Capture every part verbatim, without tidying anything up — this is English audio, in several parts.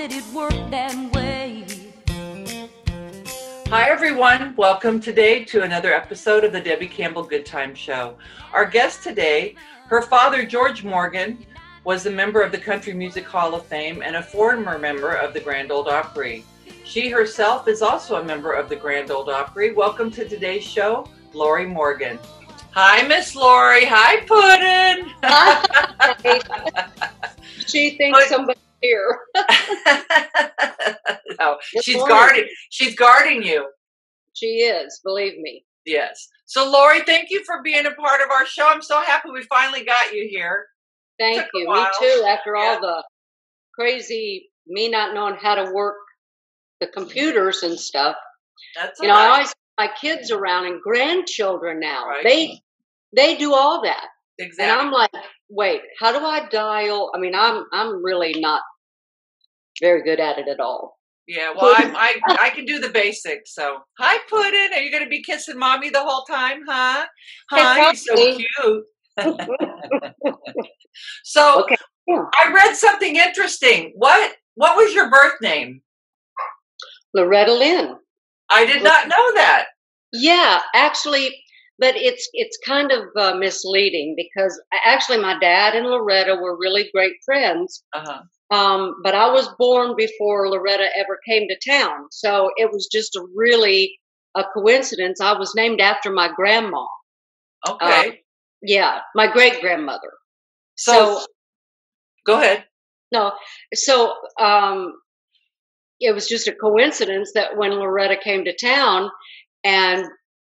that it worked that way. Hi everyone, welcome today to another episode of the Debby Campbell Goodtime Show. Our guest today, her father George Morgan, was a member of the Country Music Hall of Fame and a former member of the Grand Ole Opry. She herself is also a member of the Grand Ole Opry. Welcome to today's show, Lorrie Morgan. Hi, Miss Lorrie. Hi, Puddin'. She thinks somebody's here. No, she's guarding. She's guarding you. She is, believe me. Yes. So, Lorrie, thank you for being a part of our show. I'm so happy we finally got you here. Thank you. Me too. After yeah. all the crazy, me not knowing how to work the computers and stuff. That's you know, right. I always have my kids around and grandchildren now. Right. They they do all that. Exactly. And I'm like, wait, how do I dial? I mean, I'm I'm really not very good at it at all. Yeah, well, I I I can do the basics. So, hi, Puddin'. Are you going to be kissing mommy the whole time, huh? Hi, you're so cute. So, okay. Yeah. I read something interesting. What What was your birth name? Loretta Lynn. I did not know that. Yeah, actually, but it's it's kind of uh, misleading because actually my dad and Loretta were really great friends. Uh-huh. Um, but I was born before Loretta ever came to town, so it was just a really a coincidence. I was named after my grandma. Okay. Uh, yeah, my great grandmother. So, so, go ahead. No, so um, it was just a coincidence that when Loretta came to town, and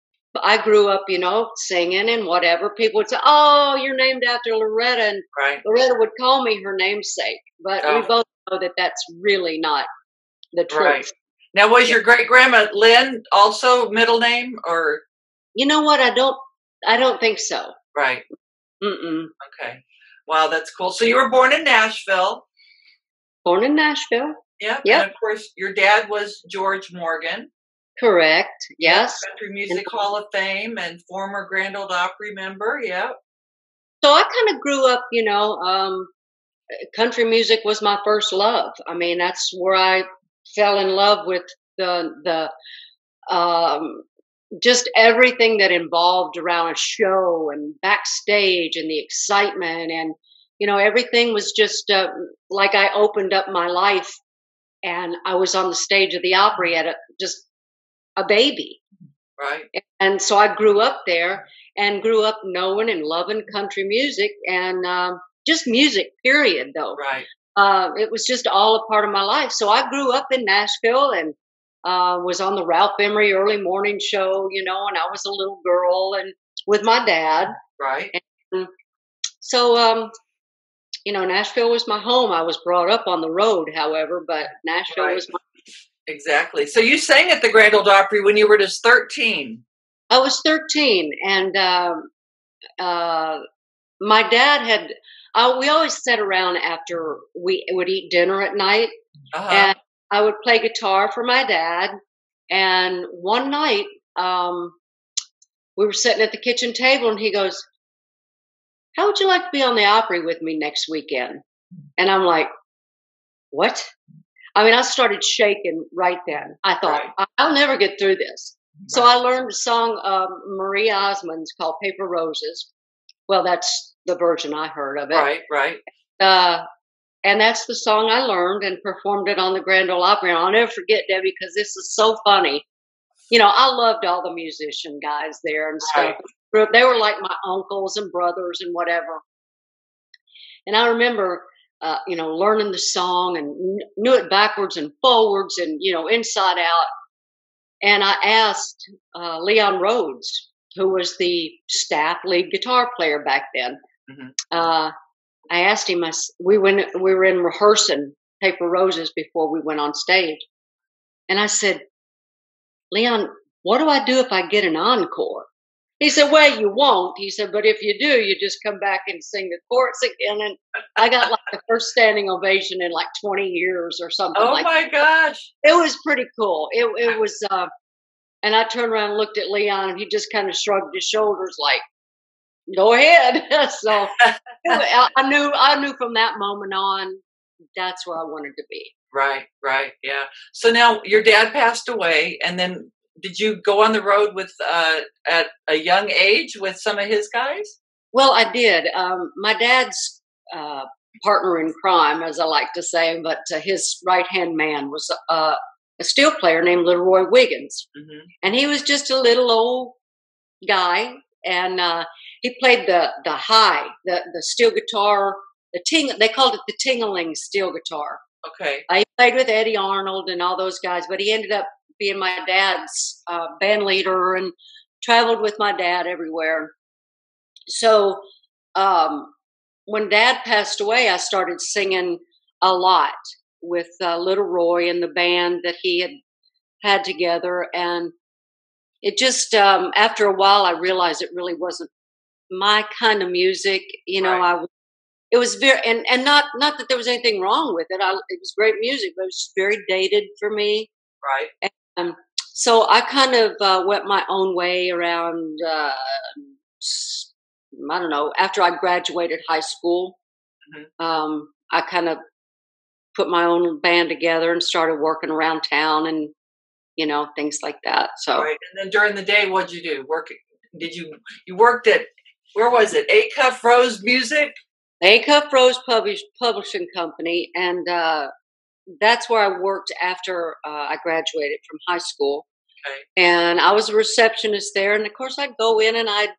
I grew up, you know, singing and whatever, people would say, "Oh, you're named after Loretta," and right. Loretta would call me her namesake. But oh. we both know that that's really not the truth. Right. Now, was your great grandma Lynn also middle name, or? You know what? I don't. I don't think so. Right. Mm-mm. Okay. Wow, that's cool. So you were born in Nashville. Born in Nashville. Yep. Yep. And of course, your dad was George Morgan. Correct. Yes. Country Music Hall of Fame and former Grand Ole Opry member. Yep. So I kind of grew up, you know, um, country music was my first love. I mean, that's where I fell in love with the the um, just everything that involved around a show and backstage and the excitement, and you know, everything was just uh, like I opened up my life and I was on the stage of the Opry at a, just a baby. Right. And so I grew up there and grew up knowing and loving country music and um, just music, period, though. Right. Uh, it was just all a part of my life. So I grew up in Nashville and uh, was on the Ralph Emery early morning show, you know, and I was a little girl and with my dad. Right. And so, um, you know, Nashville was my home. I was brought up on the road, however, but Nashville right. was my Exactly. So you sang at the Grand Ole Opry when you were just thirteen. I was thirteen, and um, uh, my dad had. Uh, we always sat around after we would eat dinner at night, uh-huh. and I would play guitar for my dad. And one night, um, we were sitting at the kitchen table, and he goes, "How would you like to be on the Opry with me next weekend?" And I'm like, "What?" I mean, I started shaking right then. I thought, right. I'll never get through this. Right. So I learned a song of Marie Osmond's called Paper Roses. Well, that's the version I heard of it. Right, right. Uh, and that's the song I learned and performed it on the Grand Ole Opry. And I'll never forget, Debbie, because this is so funny. You know, I loved all the musician guys there and stuff. Right. They were like my uncles and brothers and whatever. And I remember... Uh, you know, learning the song and kn- knew it backwards and forwards and, you know, inside out. And I asked uh, Leon Rhodes, who was the staff lead guitar player back then. Mm-hmm. Uh, I asked him, I, we, went, we were in rehearsing Paper Roses before we went on stage. And I said, "Leon, what do I do if I get an encore?" He said, "Well, you won't." He said, "But if you do, you just come back and sing the chorus again." And I got like the first standing ovation in like twenty years or something. Oh like my that. gosh. It was pretty cool. It it was, uh, and I turned around and looked at Leon and he just kind of shrugged his shoulders like, "Go ahead." So I knew, I knew from that moment on, that's where I wanted to be. Right, right, yeah. So now your dad passed away, and then did you go on the road with uh, at a young age with some of his guys? Well, I did. Um, my dad's uh, partner in crime, as I like to say, but uh, his right hand man was uh, a steel player named Little Roy Wiggins, Hmm. and he was just a little old guy, and uh, he played the the high, the the steel guitar, the ting. They called it the tingling steel guitar. Okay, Uh, he played with Eddie Arnold and all those guys, but he ended up being my dad's uh, band leader and traveled with my dad everywhere. So um, when Dad passed away, I started singing a lot with uh, Little Roy and the band that he had had together, and it just um, after a while, I realized it really wasn't my kind of music. You know, right, I it was very and and not not that there was anything wrong with it. I, it was great music, but it was very dated for me. right. And so I kind of uh, went my own way around. Uh, s- I don't know. After I graduated high school, Hmm. um, I kind of put my own band together and started working around town and you know things like that. So Right. And then during the day, what'd you do? Work? Did you you worked at where was it? A Cuff Rose Music. Acuff Rose Publish, Publishing Company, and uh, that's where I worked after uh, I graduated from high school. Okay. And I was a receptionist there, and of course I'd go in and I'd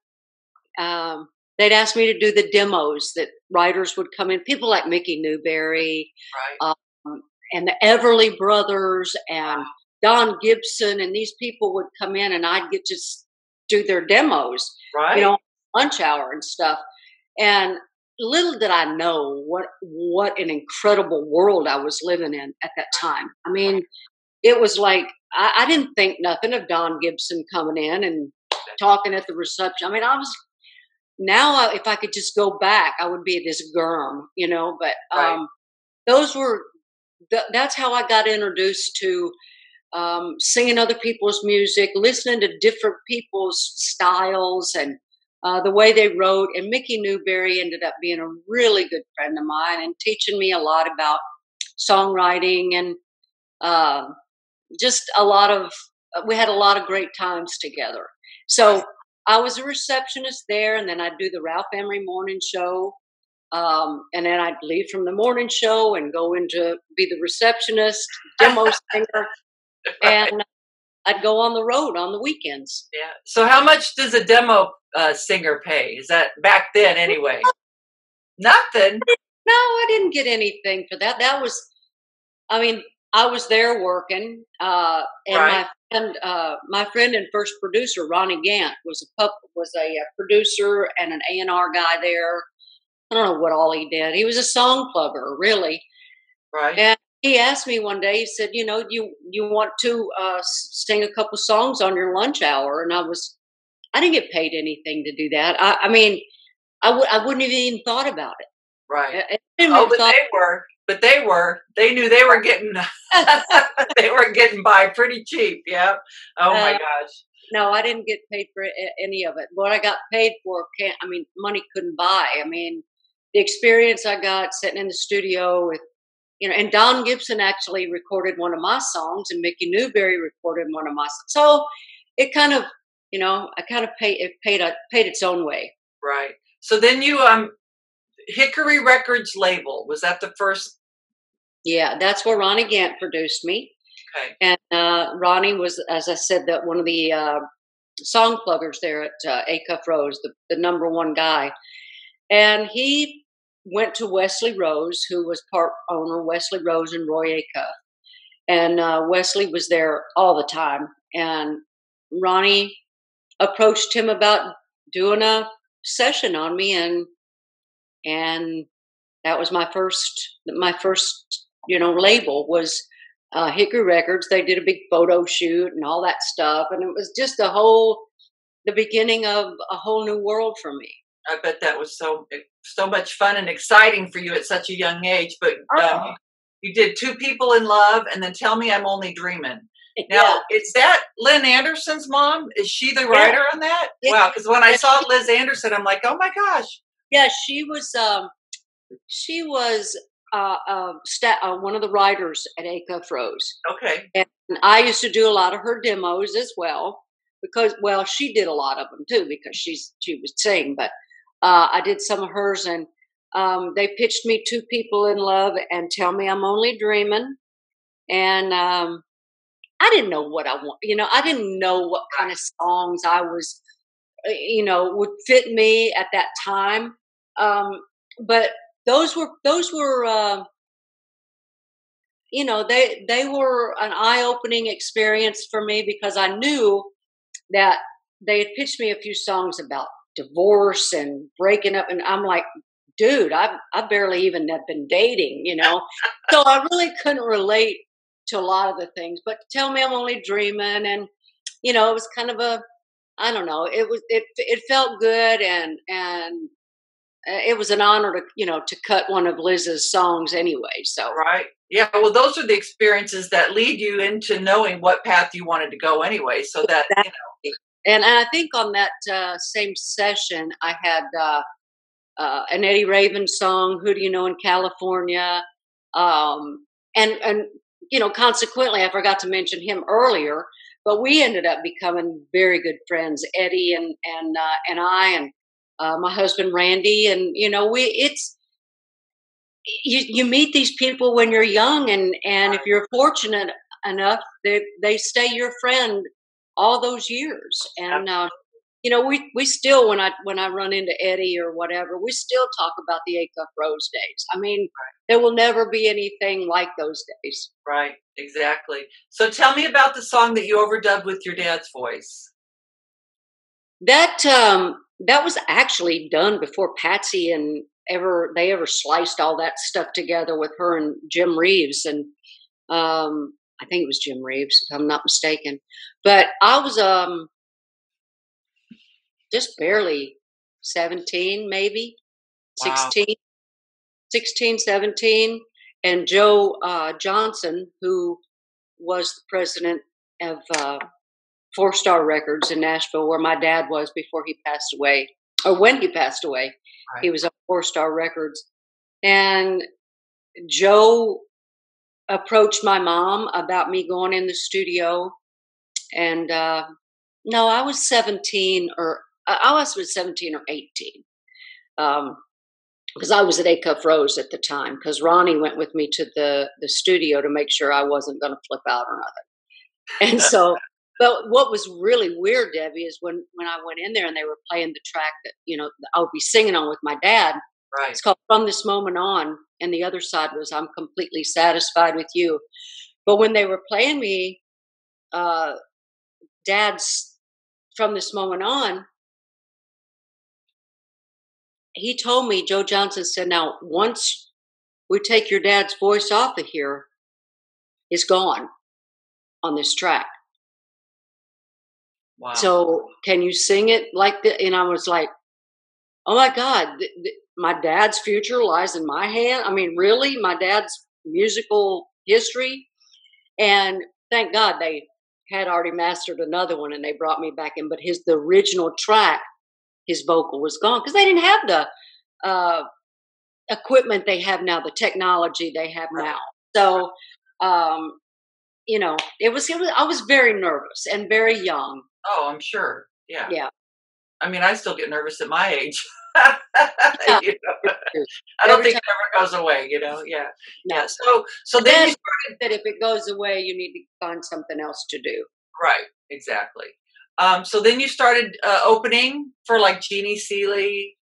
um, they'd ask me to do the demos that writers would come in. People like Mickey Newberry, Right. um, and the Everly Brothers, and Don Gibson, and these people would come in, and I'd get to s- do their demos, you Right. know, lunch hour and stuff. And little did I know what what an incredible world I was living in at that time. I mean, it was like I, I didn't think nothing of Don Gibson coming in and talking at the reception. I mean, I was now I, if I could just go back, I would be this germ, you know. But Right. um, those were th- that's how I got introduced to um, singing other people's music, listening to different people's styles and uh, the way they wrote. And Mickey Newberry ended up being a really good friend of mine and teaching me a lot about songwriting and um, just a lot of, uh, we had a lot of great times together. So I was a receptionist there, and then I'd do the Ralph Emery morning show. Um, and then I'd leave from the morning show and go into be the receptionist, demo singer, Right. and I'd go on the road on the weekends. Yeah. So how much does a demo uh, singer pay? Is that back then anyway? Nothing. No, I didn't get anything for that. That was, I mean, I was there working, uh, and Right. my friend, uh, my friend and first producer, Ronnie Gant, was a pup, was a, uh producer and an A and R guy there. I don't know what all he did. He was a song plugger, really. Right. And he asked me one day. He said, "You know, you you want to uh, s- sing a couple songs on your lunch hour?" And I was, I didn't get paid anything to do that. I, I mean, I would I wouldn't have even thought about it. Right. I, I didn't Oh, even but thought. they were. But they were. They knew they were getting. They were getting by pretty cheap. Yeah. Oh my uh, gosh. no, I didn't get paid for a- any of it. What I got paid for, can't. I mean, money couldn't buy. I mean, the experience I got sitting in the studio with, you know, and Don Gibson actually recorded one of my songs, and Mickey Newberry recorded one of my songs. So it kind of, you know, I kind of paid it paid a, paid its own way. Right. So then you um Hickory Records label, was that the first? Yeah, that's where Ronnie Gant produced me, Okay. and uh, Ronnie was, as I said, that one of the uh, song pluggers there at uh, Acuff Rose, the, the number one guy, and he went to Wesley Rose, who was part owner, Wesley Rose and Roy Acuff. And uh, Wesley was there all the time. And Ronnie approached him about doing a session on me, and and that was my first my first you know label was uh, Hickory Records. They did a big photo shoot and all that stuff, and it was just a whole the beginning of a whole new world for me. I bet that was so so much fun and exciting for you at such a young age. But um, Oh, you did Two People in Love, and then Tell Me I'm Only Dreaming. yeah, Now, is that Lynn Anderson's mom? Is she the yeah, writer on that? yeah. Wow, because when I Yeah, saw she, Liz Anderson, I'm like, oh my gosh. yeah, she was. Um, she was. uh, uh, sta- uh, one of the writers at Acuff Rose. Okay. And I used to do a lot of her demos as well because, well, she did a lot of them too because she's she would sing. But uh, I did some of hers, and um, they pitched me Two People in Love and Tell Me I'm Only Dreaming. And um, I didn't know what I want. You know, I didn't know what kind of songs I was, uh, you know, would fit me at that time. Um, but those were those were. Uh, you know, they they were an eye-opening experience for me because I knew that they had pitched me a few songs about divorce and breaking up, and I'm like, dude, I I barely even have been dating, you know, so I really couldn't relate to a lot of the things. But Tell Me I'm Only Dreaming, and you know, it was kind of a, I don't know, it was it it felt good, and and uh, it was an honor to you know to cut one of Liz's songs anyway. So Right. Yeah. Well, those are the experiences that lead you into knowing what path you wanted to go anyway. So that, you know. And I think on that uh, same session, I had uh, uh, an Eddie Raven song, "Who Do You Know in California," um, and and you know, consequently, I forgot to mention him earlier, but we ended up becoming very good friends, Eddie and and uh, and I, and uh, my husband Randy, and you know, we it's you you meet these people when you're young, and and if you're fortunate enough, they they stay your friend all those years, and uh, you know, we we still when I when I run into Eddie or whatever, we still talk about the Acuff Rose days. I mean, there will never be anything like those days. Right. Exactly. So tell me about the song that you overdubbed with your dad's voice. That um that was actually done before Patsy and ever they ever sliced all that stuff together with her and Jim Reeves, and um I think it was Jim Reeves if I'm not mistaken. But I was um just barely seventeen, maybe Wow. sixteen, sixteen, seventeen, and Joe uh, Johnson, who was the president of uh, Four Star Records in Nashville, where my dad was before he passed away, or when he passed away, Right. he was on Four Star Records. And Joe approached my mom about me going in the studio. And uh, no, I was seventeen, or uh, I was seventeen or eighteen. Um, because I was at Acuff Rose at the time, because Ronnie went with me to the, the studio to make sure I wasn't going to flip out or nothing. And so, but what was really weird, Debbie, is when, when I went in there and they were playing the track that, you know, I would be singing on with my dad. Right. It's called From This Moment On. And the other side was I'm Completely Satisfied with You. But when they were playing me, uh, Dad's From This Moment On, he told me, Joe Johnson said, now, once we take your dad's voice off of here, it's gone on this track. Wow. So can you sing it like that? And I was like, oh my God, th- th- my dad's future lies in my hand. I mean, really, my dad's musical history. And thank God they had already mastered another one and they brought me back in. But his the original track, his vocal was gone because they didn't have the uh, equipment they have now, the technology they have now. So, um, you know, it was, it was, I was very nervous and very young. Oh, I'm sure. Yeah. Yeah. I mean, I still get nervous at my age. Yeah. You know? I don't Every think time- it ever goes away, you know? Yeah. No. Yeah. So, so But then then you started, that if it goes away, you need to find something else to do. right. Exactly. Um, so then you started uh, opening for like Jeannie Seeley.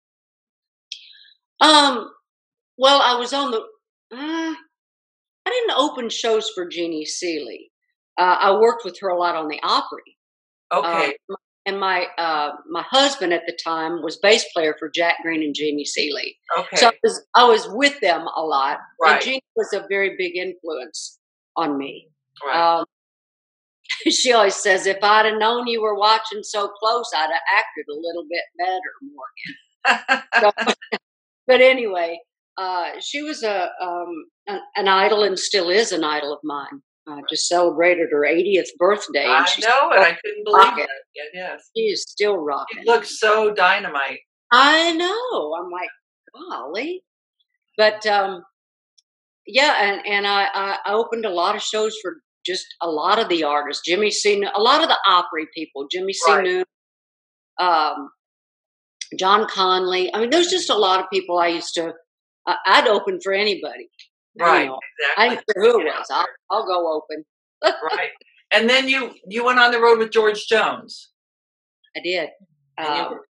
Um, well, I was on the, uh, I didn't open shows for Jeannie Seeley. Uh, I worked with her a lot on the Opry. Okay. Um, and my uh, my husband at the time was bass player for Jack Green and Jeannie Seeley. Okay. So I was, I was with them a lot. Right. And Jeannie was a very big influence on me. Right. Um, she always says, if I'd have known you were watching so close, I'd have acted a little bit better, Morgan. So, but anyway, uh, she was a um, an, an idol and still is an idol of mine. Uh, just celebrated her eightieth birthday. I and she's know it. I couldn't believe rocking. it. Yeah, yes. She is still rocking. She looks so dynamite. I know. I'm like, golly. But um, yeah, and and I, I I opened a lot of shows for just a lot of the artists. Jimmy C. A lot of the Opry people. Jimmy C. Right. New, um, John Conley. I mean, there's just a lot of people I used to. Uh, I'd open for anybody. Right. You know, I Exactly. didn't care who it Get out was. I'll, there. I'll go open. Right. And then you you went on the road with George Jones. I did. And you Um, were,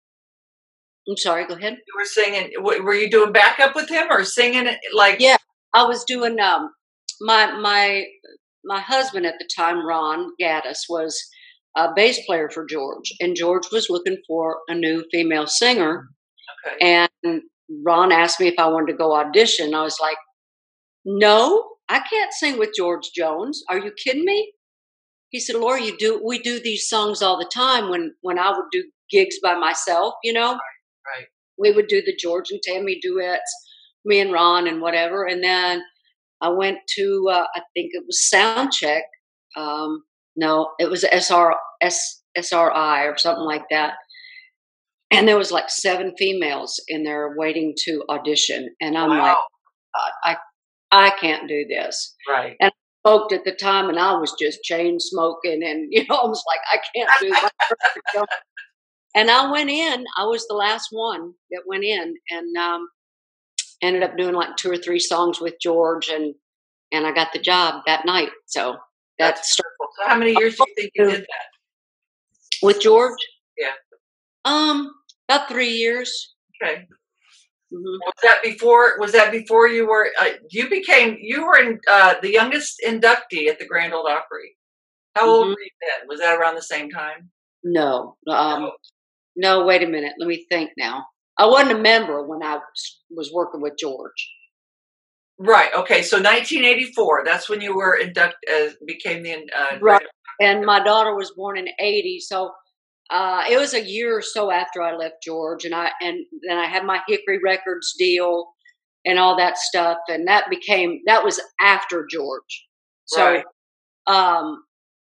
I'm sorry. Go ahead. you were singing. w- Were you doing backup with him or singing it like? Yeah, I was doing. Um, my my my husband at the time, Ron Gaddis, was a bass player for George, and George was looking for a new female singer. Okay. And Ron asked me if I wanted to go audition. I was like, no, I can't sing with George Jones. Are you kidding me? He said, Lorrie, you do we do these songs all the time when when I would do gigs by myself, you know? Right. We would do the George and Tammy duets, me and Ron and whatever. And then I went to uh, I think it was Soundcheck. Um, no, it was S R S S R I or something like that. And there was like seven females in there waiting to audition. And I'm Wow. like, God, I I can't do this. Right. And I smoked at the time, and I was just chain smoking, and you know, I was like, I can't do that. And I went in. I was the last one that went in, and um, ended up doing like two or three songs with George, and and I got the job that night. So That's that's wonderful. So how many years do you think you did that? with George. Yeah. Um, about three years. Okay. Mm-hmm. Was that before? Was that before you were? Uh, you became. You were in, uh, the youngest inductee at the Grand Ole Opry. How old Mm-hmm. were you then? Was that around the same time? No, um, No. no. Wait a minute. Let me think now. I wasn't a member when I was, was working with George. Right. Okay. So nineteen eighty-four. That's when you were induct. Uh, became the. Uh, Right. And my daughter was born in eighty, so uh, it was a year or so after I left George, and I and then I had my Hickory Records deal and all that stuff, and that became that was after George. So, Right. um,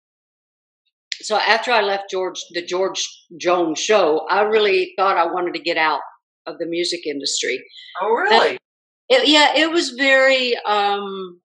so after I left George, the George Jones show, I really thought I wanted to get out of the music industry. Oh, really? It, yeah, it was very. Um,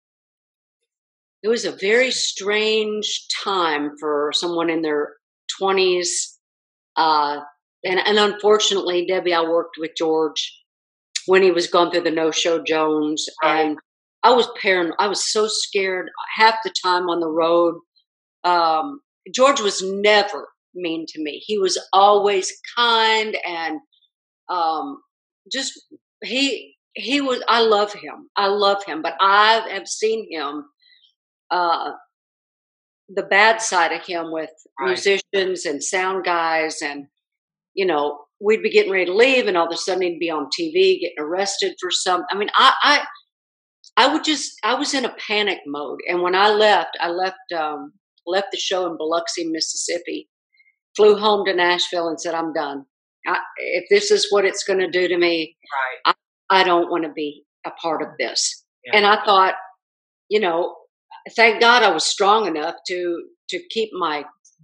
It was a very strange time for someone in their twenties. Uh, and, and unfortunately, Debbie, I worked with George when he was going through the no-show Jones. Right. And I was paranoid. I was so scared half the time on the road. Um, George was never mean to me. He was always kind and um, just, he, he was, I love him. I love him. But I have seen him uh the bad side of him with Right. musicians and sound guys, and you know, we'd be getting ready to leave and all of a sudden he'd be on T V getting arrested for some. I mean, I I I would just I was in a panic mode. And when I left, I left um left the show in Biloxi, Mississippi, flew home to Nashville and said, I'm done. I, if this is what it's going to do to me, Right. I, I don't want to be a part of this. Yeah. And I thought, you know, thank God I was strong enough to to keep my,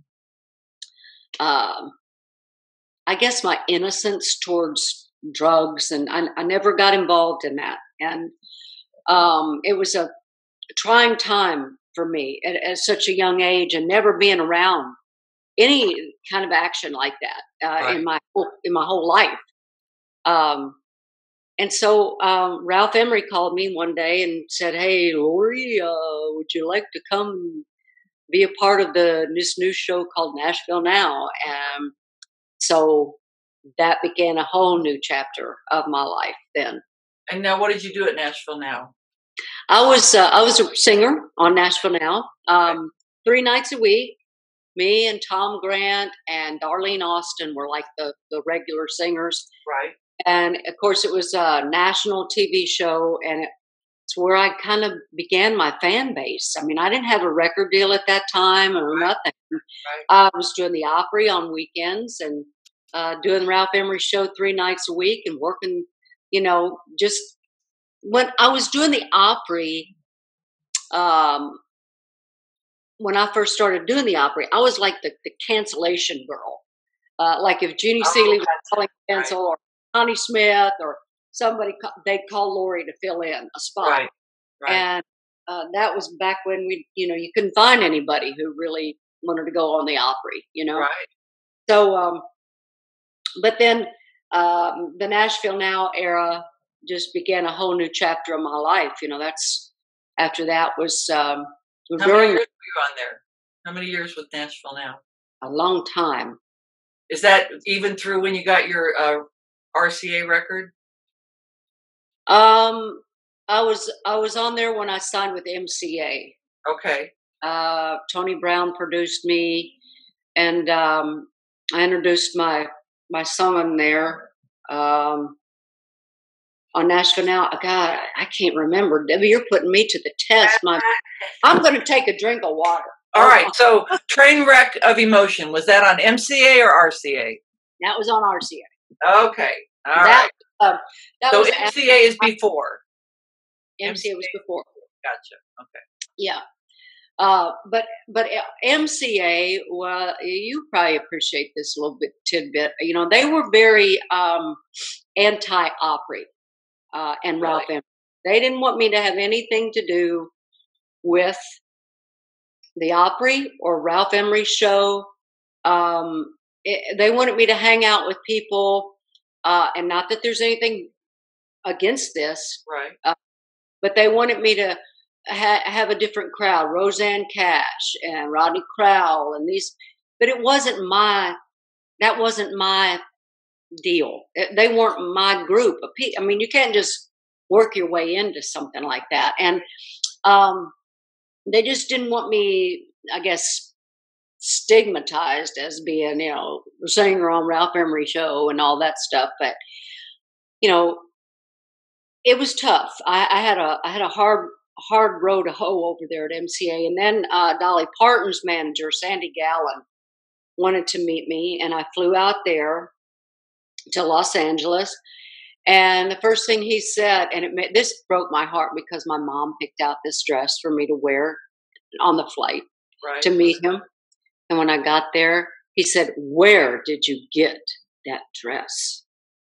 um, I guess my innocence towards drugs, and I, I never got involved in that. And um, it was a trying time for me at, at such a young age, and never being around any kind of action like that uh, Right. in my whole, in my whole life. Um, And so um, Ralph Emery called me one day and said, "Hey, Lorrie, uh, would you like to come be a part of the this new show called Nashville Now?" And so that began a whole new chapter of my life. Then And now, what did you do at Nashville Now? I was uh, I was a singer on Nashville Now, um, three nights a week. Me and Tom Grant and Darlene Austin were like the the regular singers. Right. And of course, it was a national T V show, and it's where I kind of began my fan base. I mean, I didn't have a record deal at that time or Right. nothing. Right. I was doing the Opry on weekends and uh, doing the Ralph Emery show three nights a week and working, you know, just when I was doing the Opry, um, when I first started doing the Opry, I was like the, the cancellation girl. Uh, like if Jeannie Oh, Seeley was that's calling right. cancel, or Connie Smith, or somebody, they'd call Lorrie to fill in a spot. Right. Right. And uh, that was back when we, you know, you couldn't find anybody who really wanted to go on the Opry, you know? Right. So, um, but then um, the Nashville Now era just began a whole new chapter of my life. You know, that's, after that was um, How during many years were you on there? How many years with Nashville Now? a long time. Is that even through when you got your uh, R C A record? Um, I was I was on there when I signed with M C A. Okay. Uh, Tony Brown produced me, and um, I introduced my my song on there um, on Nashville Now. God, I can't remember. Debbie, you're putting me to the test. My, I'm going to take a drink of water. All right. So, Trainwreck of Emotion, was that on M C A or R C A? That was on R C A. Okay. All that, right. Uh, that so was M C A is before. M C A was before. Gotcha. Okay. Yeah. Uh, but but M C A, well, you probably appreciate this little bit tidbit. You know, they were very um, anti-Opry uh, and Really? Ralph Emery. They didn't want me to have anything to do with the Opry or Ralph Emery show. Um, it, they wanted me to hang out with people, uh, and not that there's anything against this, Right. uh, but they wanted me to ha- have a different crowd, Roseanne Cash and Rodney Crowell and these, but it wasn't my, that wasn't my deal. It, they weren't my group of people. I mean, you can't just work your way into something like that. And um, they just didn't want me, I guess, stigmatized as being, you know, a singer on Ralph Emery show and all that stuff. But, you know, it was tough. I, I had a, I had a hard, hard row to hoe over there at M C A. And then uh, Dolly Parton's manager, Sandy Gallen, wanted to meet me, and I flew out there to Los Angeles. And the first thing he said, and it made, this broke my heart because my mom picked out this dress for me to wear on the flight Right. to meet him. And when I got there, he said, "Where did you get that dress?"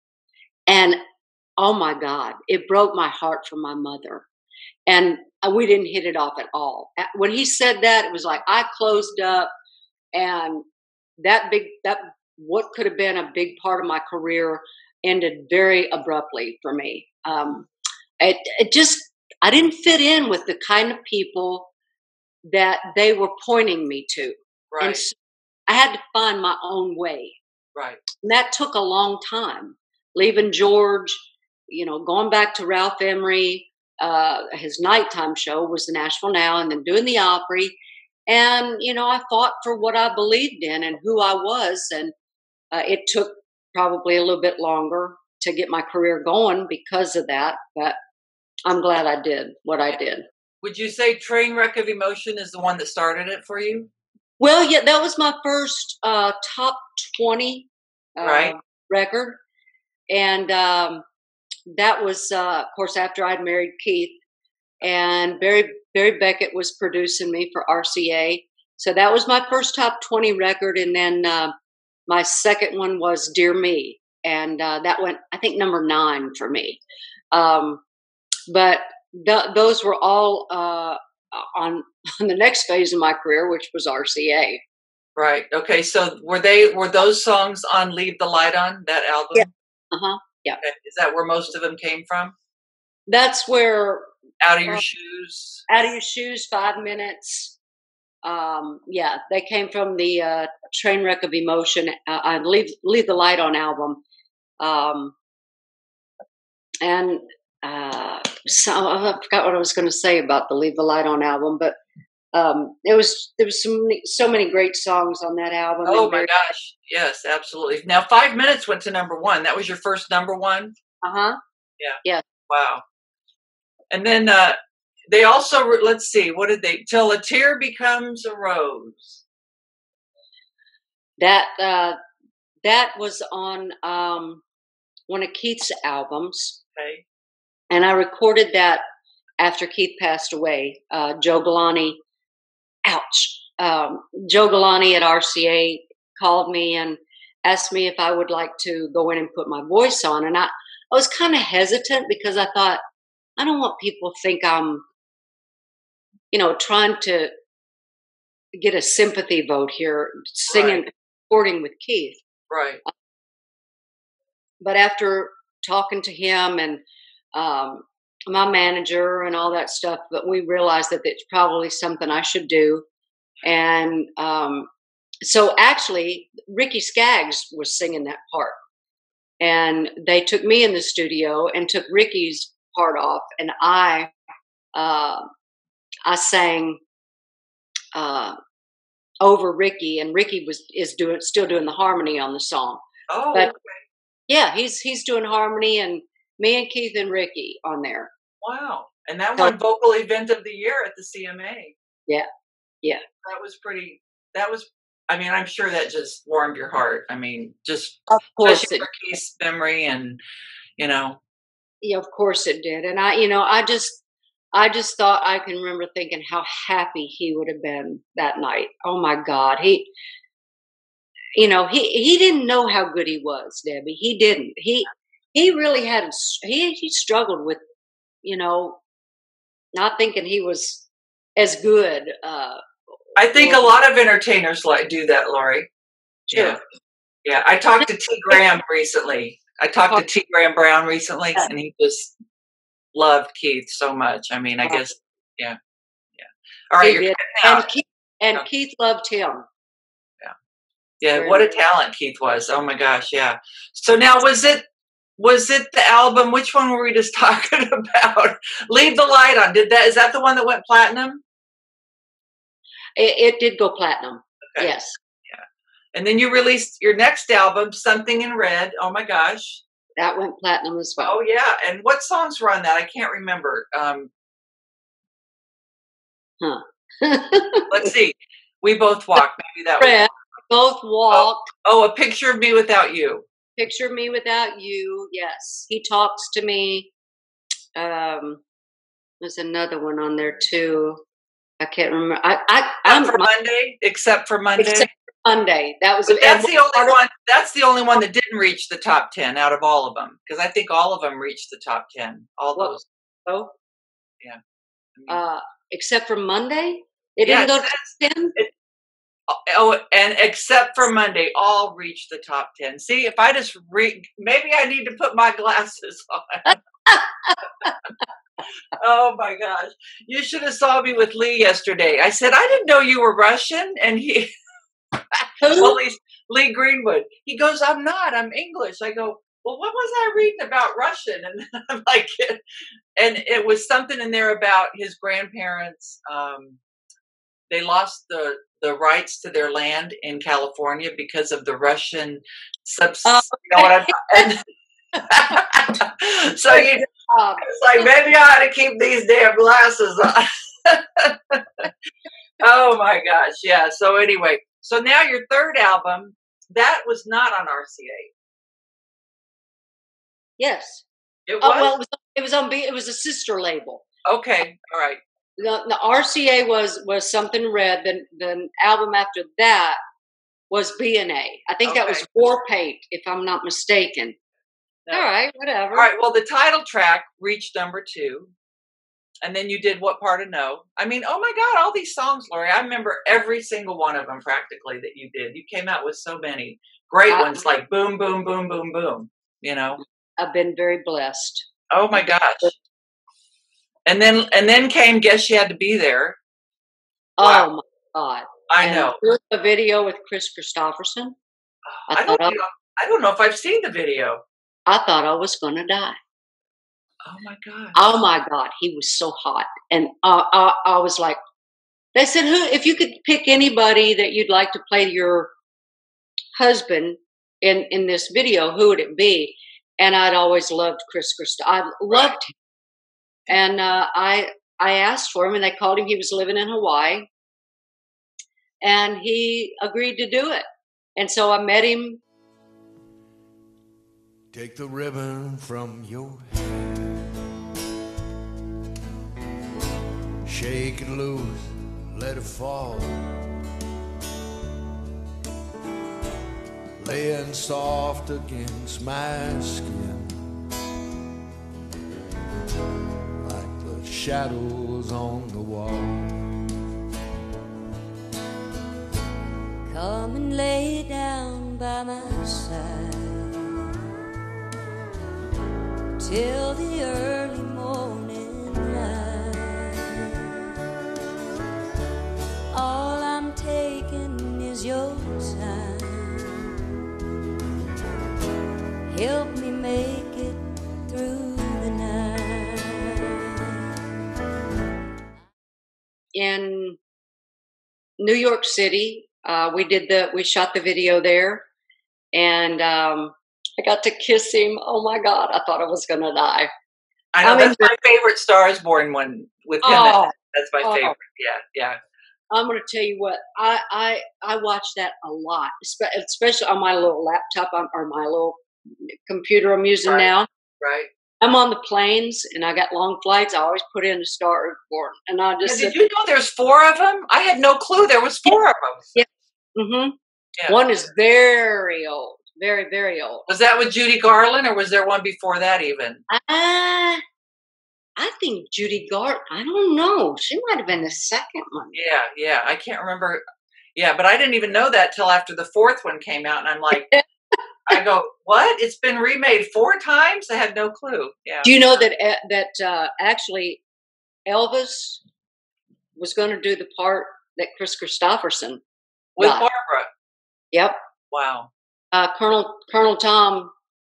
And oh my God, it broke my heart for my mother. And we didn't hit it off at all. When he said that, it was like I closed up, and that big, that what could have been a big part of my career ended very abruptly for me. Um, it, it just, I didn't fit in with the kind of people that they were pointing me to. Right. And so I had to find my own way. Right. And that took a long time. Leaving George, you know, going back to Ralph Emery, uh, his nighttime show was the Nashville Now, and then doing the Opry. And, you know, I fought for what I believed in and who I was. And uh, it took probably a little bit longer to get my career going because of that. But I'm glad I did what I did. Would you say Trainwreck of Emotion is the one that started it for you? Well, yeah, that was my first uh, top twenty uh, Right. record. And um, that was, uh, of course, after I'd married Keith. And Barry, Barry Beckett was producing me for R C A. So that was my first top twenty record. And then uh, my second one was Dear Me. And uh, that went, I think, number nine for me. Um, but th- those were all uh, on, on the next phase of my career, which was R C A. Right. Okay. So were they, were those songs on Leave the Light On, that album? Yeah. Uh-huh. Yeah. Okay. Is that where most of them came from? That's where Out of Your uh, Shoes? Out of Your Shoes, Five Minutes. Um, yeah, they came from the uh, Trainwreck of Emotion. Uh, I leave leave the Light On album, um, and uh, so I forgot what I was going to say about the Leave the Light On album, but um, it was there was so many, so many great songs on that album. Oh and my very, gosh! Yes, absolutely. Now, Five Minutes went to number one. That was your first number one. Uh huh. Yeah. Yeah. Wow. And then uh, they also, let's see, what did they, Till a Tear Becomes a Rose. That uh, that was on um, one of Keith's albums. Okay. And I recorded that after Keith passed away. Uh, Joe Galani, ouch. Um, Joe Galani at R C A called me and asked me if I would like to go in and put my voice on. And I, I was kind of hesitant because I thought, I don't want people to think I'm, you know, trying to get a sympathy vote here, singing, Right. recording with Keith. Right. But after talking to him and um, my manager and all that stuff, but we realized that it's probably something I should do. And um, so actually, Ricky Skaggs was singing that part. And they took me in the studio and took Ricky's part off. And I, uh, I sang uh, over Ricky, and Ricky was is doing still doing the harmony on the song. Oh, But okay. yeah, he's he's doing harmony, and me and Keith and Ricky on there. Wow. And that So won vocal event of the year at the C M A. yeah, yeah. That was pretty, that was, I mean, I'm sure that just warmed your heart. I mean, just, Of course especially it, for Keith's memory and, you know. yeah, of course it did. And I, you know, I just, I just thought I can remember thinking how happy he would have been that night. Oh my God, he, you know, he he didn't know how good he was, Debbie. He didn't. He he really had he he struggled with, you know, not thinking he was as good. Uh, I think or, a lot of entertainers like do that, Lorrie. sure. Yeah. Yeah. I talked to T. Graham recently. I talked to T. Graham Brown recently, and he just loved Keith so much. I mean, I guess, yeah. Yeah. All right. He You're did, cutting and out. Keith and Yeah. Keith loved him. Yeah. Very What a much. talent Keith was. Oh my gosh. Yeah. So now was it, was it the album? Which one were we just talking about? Leave the Light On. Did that, is that the one that went platinum? It, it did go platinum. Okay. Yes, And then you released your next album, Something in Red. Oh my gosh. that went platinum as well. Oh yeah. And what songs were on that? I can't remember. Um, Huh. let's see. We Both Walk. Maybe that was. Fred, both walked. Oh, A Picture of Me Without You. Picture Me Without You. Yes, He Talks to Me. Um, there's another one on there too. I can't remember. I, I, Except I'm for Monday. Except for Monday. Except for Monday. That was. But that's and the only part of- one. That's the only one that didn't reach the top ten out of all of them, because I think all of them reached the top ten. All Well, those. Oh, Yeah. I mean, uh, except for Monday, it yeah, didn't it go to says- ten. it- oh, and except for Monday, all reached the top ten. See, if I just read, maybe I need to put my glasses on. Oh my gosh. You should have saw me with Lee yesterday. I said, I didn't know you were Russian. And he, well, Lee, Lee Greenwood, he goes, I'm not, I'm English. I go, well, what was I reading about Russian? And then I'm like, and it was something in there about his grandparents. Um, they lost the, the rights to their land in California because of the Russian subs. Oh, You know what I'm so you, Um, it's like, maybe I ought to keep these damn glasses on. Oh my gosh. Yeah. So anyway, so now your third album, that was not on R C A. yes. It was? Oh, well, it was, it was on. B, it was a sister label. Okay. All right. The, the R C A was was Something Red. The the album after that was B and A. I think that was Okay. War Paint, if I'm not mistaken. No. All right, whatever. All right. Well, the title track reached number two. And then you did What Part of No. I mean, oh my God, all these songs, Lorrie. I remember every single one of them practically that you did. You came out with so many great I, ones like Boom, Boom, Boom, Boom, Boom. You know? I've been very blessed. Oh my gosh. And then and then came Guess You Had to Be There. Wow. Oh my God. I And know. here's a video with Chris Christopherson. I, I thought don't I, know. I don't know if I've seen the video. I thought I was going to die. Oh my God. Oh my God, he was so hot. And uh, I, I was like, they said, who, if you could pick anybody that you'd like to play your husband in, in this video, who would it be? And I'd always loved Chris Christo. I loved him. And uh, I, I asked for him, and they called him. He was living in Hawaii. And he agreed to do it. And so I met him. Take the ribbon from your hair, shake it loose, let it fall, laying soft against my skin. shadows on the wall. Come and lay down by my side till the early morning light. All I'm taking is your time. Help me make it through the night. In New York City, uh, we did the we shot the video there, and um, I got to kiss him. Oh my God, I thought I was gonna die. I know I mean, that's my favorite Star is Born one with him. Oh, in it. That's my oh. favorite. Yeah, yeah. I'm going to tell you what, I, I, I watch that a lot, especially on my little laptop or my little computer I'm using Right. now. Right. I'm on the planes and I got long flights. I always put in the Star is Born, and I just Yeah, did you know there's four of them? I had no clue there was four of them. Yeah. Mm-hmm. Yeah. One is very old, very, very old. Was that with Judy Garland, or was there one before that even? Uh, I think Judy Garland, I don't know. She might have been the second one. Yeah, yeah. I can't remember. Yeah, but I didn't even know that till after the fourth one came out, and I'm like, I go, what? It's been remade four times? I had no clue. Yeah. Do you know that uh, that uh, actually Elvis was going to do the part that Chris Christopherson With got? Barbara. Yep. Wow. Uh, Colonel Colonel Tom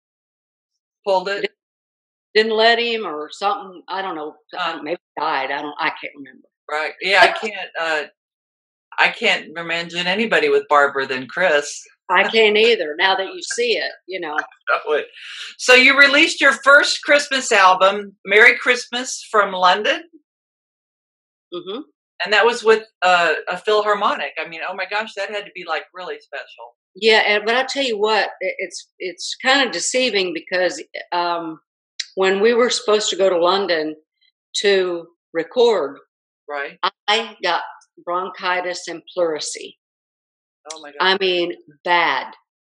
Pulled it. didn't let him or something. I don't know. Uh, Maybe died. I don't. I can't remember. Right. Yeah, I can't. Uh, I can't imagine anybody with Barbara than Chris. I can't either. Now that you see it, you know. So you released your first Christmas album, "Merry Christmas from London," Mm-hmm. and that was with uh, a Philharmonic. I mean, oh my gosh, that had to be like really special. Yeah, and, but I'll tell you what, it's it's kind of deceiving because um, when we were supposed to go to London to record, Right. I got bronchitis and pleurisy. Oh my God. I mean, bad.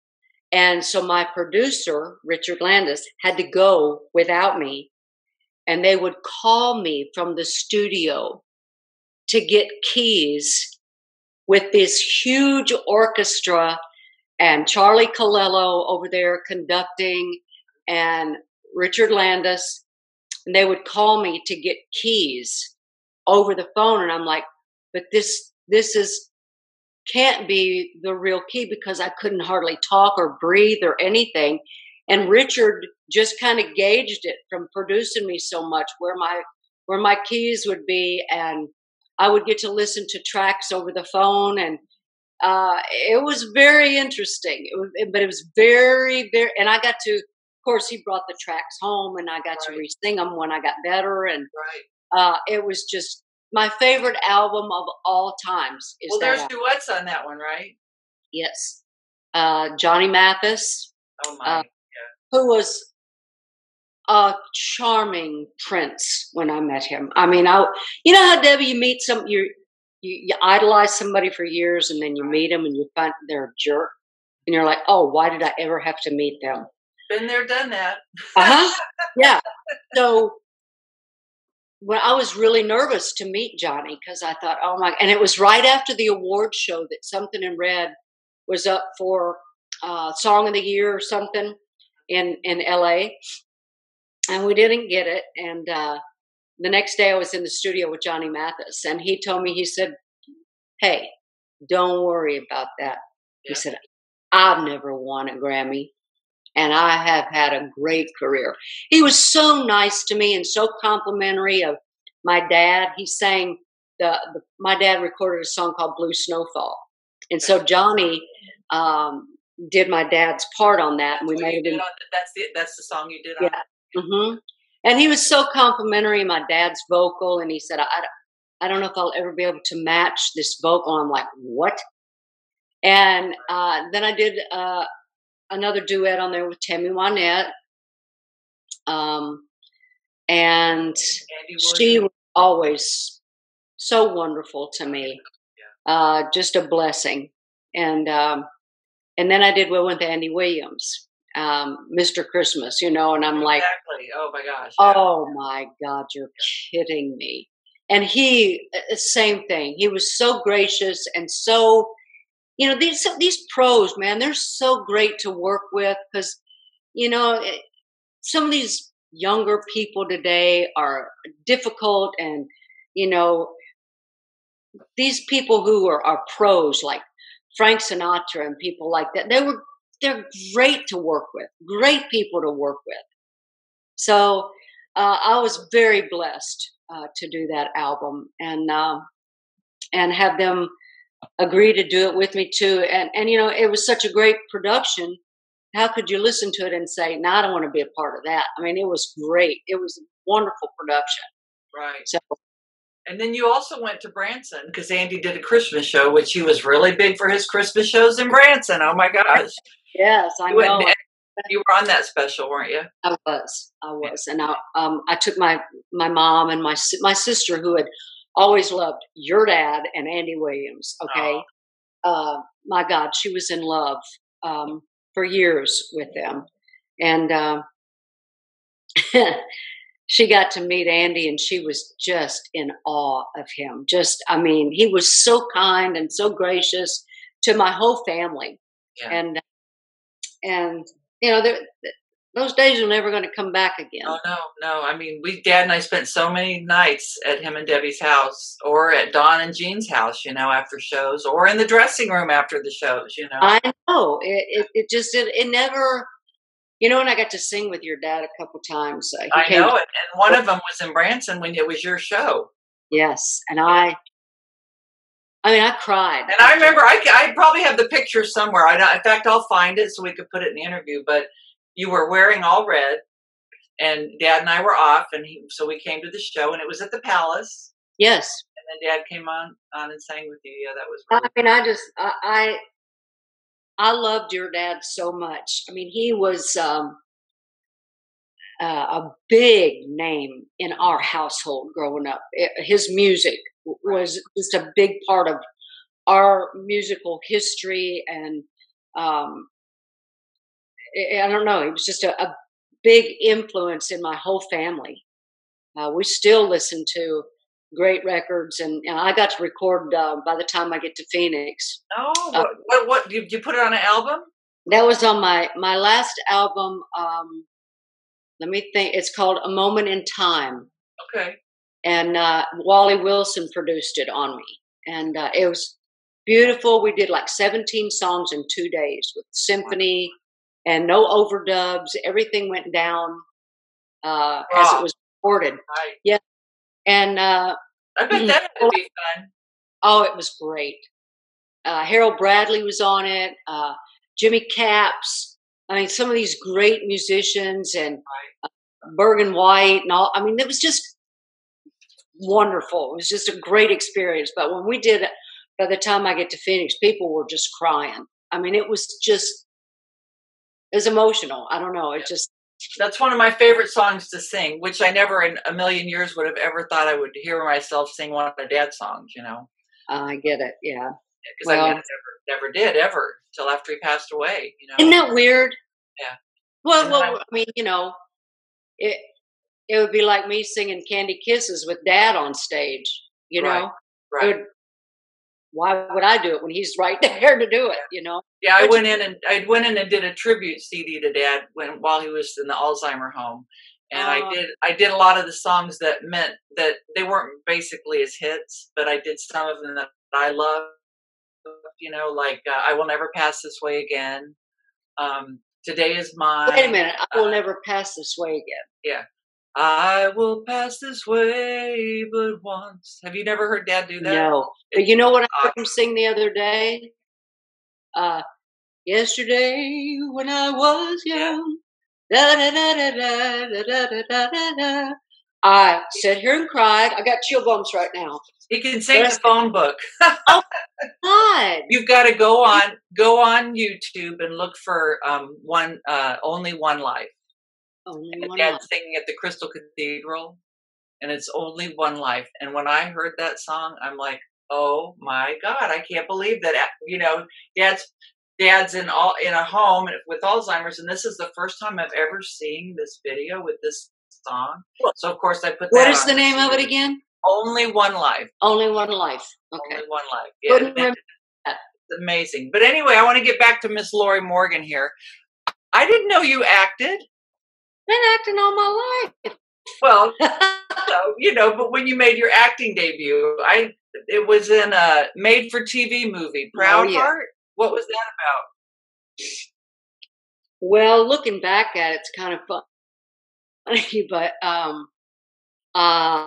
And so my producer, Richard Landis, had to go without me, and they would call me from the studio to get keys with this huge orchestra and Charlie Colello over there conducting and Richard Landis. And they would call me to get keys over the phone. And I'm like, but this, this is, can't be the real key, because I couldn't hardly talk or breathe or anything. And Richard just kind of gauged it from producing me so much, where my, where my keys would be. And I would get to listen to tracks over the phone. And uh, it was very interesting, it was, but it was very, very, and I got to, of course, he brought the tracks home, and I got Right. to re-sing them when I got better. And Right. uh, it was just my favorite album of all times. Is Well, that there's album. duets on that one, right? Yes. Uh, Johnny Mathis, Oh my. uh, who was a charming prince when I met him. I mean, I, you know how, Debbie, you meet some, you, you, you idolize somebody for years, and then you meet them and you find they're a jerk. And you're like, oh, why did I ever have to meet them? Been there, done that. Uh-huh. Yeah. So when I was really nervous to meet Johnny, because I thought, oh my, and it was right after the award show that Something in Red was up for uh, Song of the Year or something in, in L A. And we didn't get it. And uh, the next day I was in the studio with Johnny Mathis, and he told me, he said, hey, don't worry about that. Yeah. He said, I've never won a Grammy, and I have had a great career. He was so nice to me and so complimentary of my dad. He sang, the, the my dad recorded a song called Blue Snowfall. And so Johnny um, did my dad's part on that. And we That's, made it. did In, on, that's, the, that's the song you did yeah. on it? Mm-hmm. And he was so complimentary, my dad's vocal. And he said, I, I don't know if I'll ever be able to match this vocal. I'm like, what? And uh, then I did uh, another duet on there with Tammy Wynette. Um, and she was always so wonderful to me. Uh, just a blessing. And um, and then I did one with Andy Williams, um, Mister Christmas, you know, and I'm like, Exactly. personality. Oh my gosh. Yeah. Oh my God, you're kidding me. And he, uh, same thing. He was so gracious and so, you know, these these pros, man, they're so great to work with because, you know, it, some of these younger people today are difficult, and you know, these people who are, are pros like Frank Sinatra and people like that, they were they're great to work with, great people to work with. So uh, I was very blessed uh, to do that album and uh, and have them agree to do it with me too. And and you know, it was such a great production. How could you listen to it and say, "No, I don't want to be a part of that"? I mean, it was great. It was a wonderful production. Right. So, and then you also went to Branson because Andy did a Christmas show, which he was really big for his Christmas shows in Branson. Oh my gosh! yes, I You went, know. you were on that special, weren't you? I was, I was, and I, um, I took my my mom and my si- my sister, who had always loved your dad and Andy Williams. Okay, uh, my God, she was in love um, for years with them, and uh, she got to meet Andy, and she was just in awe of him. Just, I mean, he was so kind and so gracious to my whole family, Yeah. and and you know, there, those days are never going to come back again. Oh no, no. I mean, we, Dad and I spent so many nights at him and Debbie's house, or at Don and Jean's house, you know, after shows, or in the dressing room after the shows, you know. I know it. It, it just it, it never. You know, and I got to sing with your dad a couple times. Uh, he I came know to- it, and one of them was in Branson when it was your show. Yes, and I. I mean, I cried. And I remember, I, I probably have the picture somewhere. I, in fact, I'll find it so we could put it in the interview. But you were wearing all red, and Dad and I were off, and he, so we came to the show, and it was at the Palace. Yes, and then Dad came on on and sang with you. Yeah, that was. I Really mean, I just I, I I loved your dad so much. I mean, he was um, uh, a big name in our household growing up. It, his music was just a big part of our musical history, and um, I I don't know. It was just a, a big influence in my whole family. Uh, we still listen to great records, and, and I got to record uh, by the time I get to Phoenix. Oh, Uh, what, what, what, did you put it on an album? That was on my my last album. Um, let me think. It's called A Moment in Time, Okay. and uh, Wally Wilson produced it on me, and uh, it was beautiful. We did like seventeen songs in two days with symphony and no overdubs. Everything went down uh, as Wow. it was recorded. Right. Yeah, and uh, I bet that would be fun. oh, it was great. Uh, Harold Bradley was on it. Uh, Jimmy Capps. I mean, some of these great musicians, and uh, Bergen White and all. I mean, it was just wonderful. It was just a great experience. But when we did it, by the time I get to Phoenix, people were just crying. I mean, it was just, it was emotional. I don't know. It just. That's one of my favorite songs to sing, which I never in a million years would have ever thought I would hear myself sing one of my dad's songs, you know. I get it. Yeah. Because Well- I never, never did, ever, till after he passed away, you know. Isn't that weird? Yeah. Well, And then well, I mean, you know, it it would be like me singing "Candy Kisses" with Dad on stage. You Right, know, Right. It would- why would I do it when he's right there to do it? You know. Yeah, I But- went in and I went in and did a tribute C D to Dad when while he was in the Alzheimer home, and I Oh. did I did a lot of the songs that meant that they weren't basically his hits, but I did some of them that I loved. You know, like uh, "I Will Never Pass This Way Again," um, "Today Is Mine." Wait a minute! I will uh, never pass this way again. Yeah, "I will pass this way but once." Have you never heard Dad do that? No, but you know what I heard awesome. him sing the other day? Uh, yesterday when I was young. Da, da, da, da, da, da, da, da, da, da. I sat here and cried. I got chill bumps right now. He can sing the Yes. phone book. God. You've got to go on go on YouTube and look for um, one uh, only one life. Only And one Dad's life. singing at the Crystal Cathedral, and it's only one life. And when I heard that song, I'm like, oh my God, I can't believe that. You know, Dad's dad's in all in a home with Alzheimer's, and this is the first time I've ever seen this video with this song. So of course I put that. What is on the name of it again? Only One Life. Only One Life. Okay. Only One Life. Yeah, remember that. It's amazing. But anyway, I want to get back to Miss Lorrie Morgan here. I didn't know you acted. Been acting all my life. Well, so, you know, but when you made your acting debut, I it was in a made-for-T V movie, Proud oh, yeah. Heart. What was that about? Well, looking back at it, it's kind of funny, but um, uh,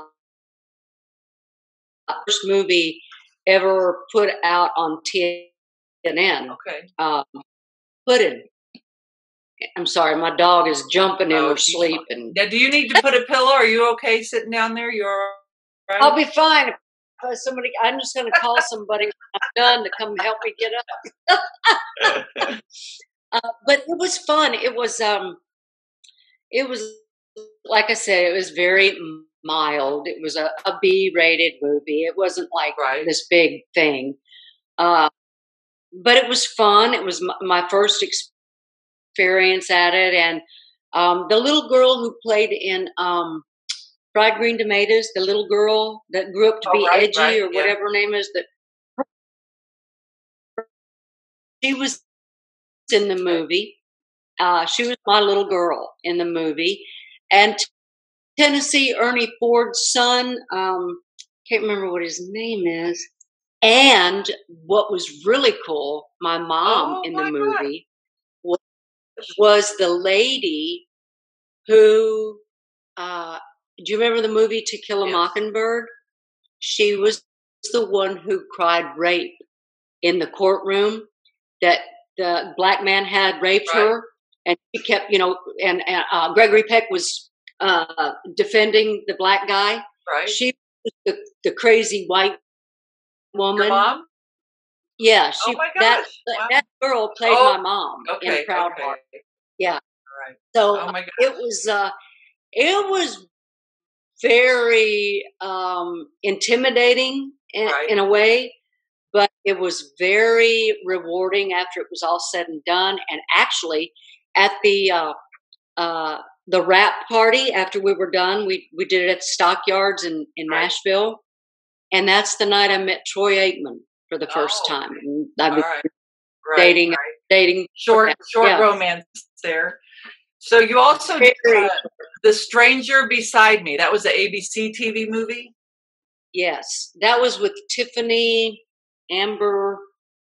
first movie ever put out on T N N. Okay. Um, Puddin'. I'm sorry, my dog is jumping in oh, her sleep. And now, do you need to put a pillow? Are you okay sitting down there? You're all right? I'll be fine. If somebody, I'm just going to call somebody when I'm done to come help me get up. uh, but it was fun. It was, um, it was like I said, it was very mild. It was a, a B-rated movie. It wasn't like right. this big thing. Uh, but it was fun. It was my, my first experience. experience at it, and um, the little girl who played in um, Fried Green Tomatoes, the little girl that grew up to be oh, right, edgy right, or yeah. whatever her name is, that she was in the movie. Uh, she was my little girl in the movie, and Tennessee Ernie Ford's son, um, can't remember what his name is. And what was really cool, my mom oh, in my the movie. God. was the lady who, uh, do you remember the movie To Kill a yes. Mockingbird? She was the one who cried rape in the courtroom, that the black man had raped right. her, and she kept, you know, and, and uh, Gregory Peck was uh, defending the black guy. Right. She was the, the crazy white woman. Your mom? Yeah, she oh my that wow. that girl played oh, my mom okay, in Proud okay. Heart. Yeah. Right. So oh my it was uh, it was very um, intimidating in, right. in a way, but it was very rewarding after it was all said and done. And actually, at the uh, uh, the wrap party after we were done, we we did it at the Stockyards in in right. Nashville, and that's the night I met Troy Aikman for the first oh. time. And I was right. dating, right. dating short, short yeah. romance there. So you also did uh, The Stranger Beside Me. That was an A B C T V movie. Yes, that was with Tiffany Amber.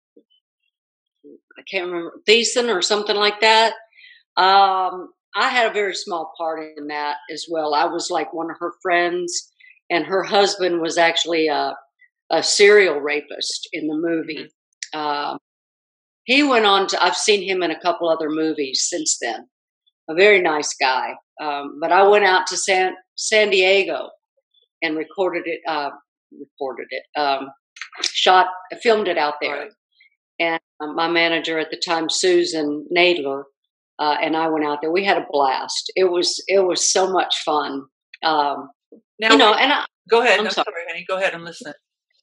I can't remember Thiessen or something like that. Um, I had a very small part in that as well. I was like one of her friends, and her husband was actually a, a serial rapist in the movie. Mm-hmm. Uh, he went on to, I've seen him in a couple other movies since then. A very nice guy. Um, but I went out to San, San Diego and recorded it, uh, recorded it, um, shot, filmed it out there. Right. And um, my manager at the time, Susan Nadler, uh, and I went out there. We had a blast. It was, it was so much fun. Um, now, you know, and I, go ahead. I'm, I'm sorry. sorry, honey. Go ahead. I'm listening.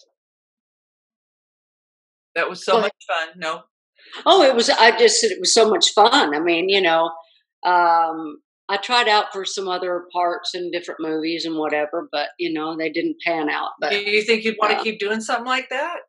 That was so much fun. No. Oh, it was, I just said it was so much fun. I mean, you know, um, I tried out for some other parts in different movies and whatever, but, you know, they didn't pan out. But do you think you'd want uh, to keep doing something like that?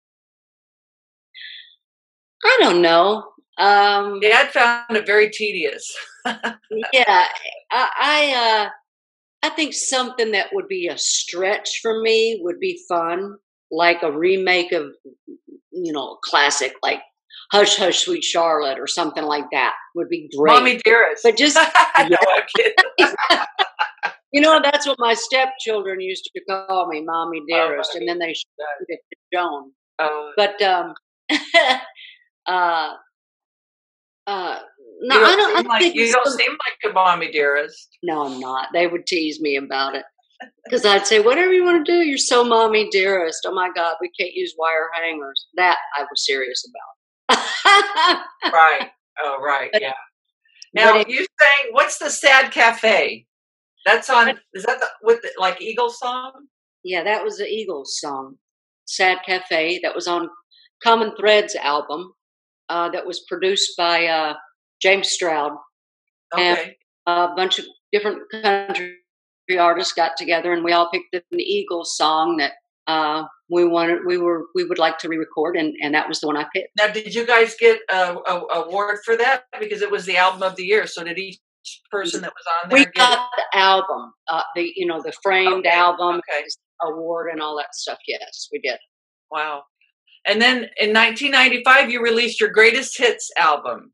I don't know. Um, Dad found it very tedious. yeah, I, I, uh, I think something that would be a stretch for me would be fun, like a remake of, you know, a classic, like Hush, Hush, Sweet Charlotte or something like that would be great. Mommy Dearest. But just, no, I'm kidding. you know, that's what my stepchildren used to call me, Mommy Dearest, oh, and then they shortened it to Joan. Oh. But, um, uh, uh, no, you don't I don't, I like, think you don't seem like a Mommy Dearest. No, I'm not. They would tease me about it. Because I'd say, whatever you want to do, you're so Mommy Dearest. Oh, my God, we can't use wire hangers. That I was serious about. Right. Oh, right. But, yeah. Now, it, you saying, what's the Sad Cafe? That's on, is that the, with the, like, Eagles song? Yeah, that was the Eagles song. Sad Cafe. That was on Common Threads album. uh, that was produced by uh, James Stroud. Okay. And a bunch of different country artists got together, and we all picked an Eagles song that uh, we wanted. We were we would like to re-record, and, and that was the one I picked. Now, did you guys get a, a award for that? Because it was the album of the year. So did each person that was on there We get got the album, uh, the you know the framed okay. album, okay. award, and all that stuff. Yes, we did. Wow. And then in nineteen ninety-five, you released your greatest hits album.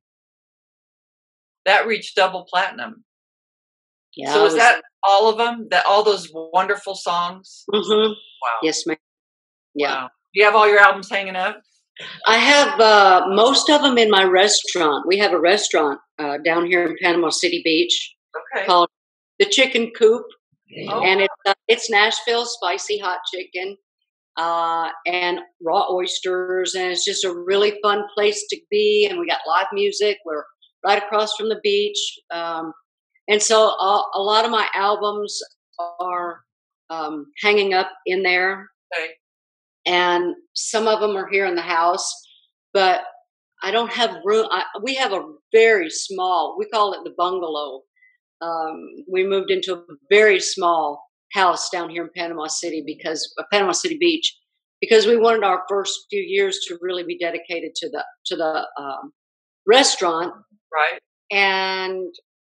That reached double platinum. Yeah. So is that all of them? That all those wonderful songs? Mm-hmm. Wow. Yes, ma'am. Yeah. Wow. Do you have all your albums hanging up? I have uh, most of them in my restaurant. We have a restaurant uh, down here in Panama City Beach okay. called the Chicken Coop, oh. and it's uh, it's Nashville spicy hot chicken uh, and raw oysters, and it's just a really fun place to be. And we got live music. We're right across from the beach, um, and so a, a lot of my albums are um, hanging up in there. Okay. And some of them are here in the house, but I don't have room. I, we have a very small, we call it the bungalow. Um, we moved into a very small house down here in Panama City because uh, Panama City Beach, because we wanted our first few years to really be dedicated to the to the um, restaurant. Right. And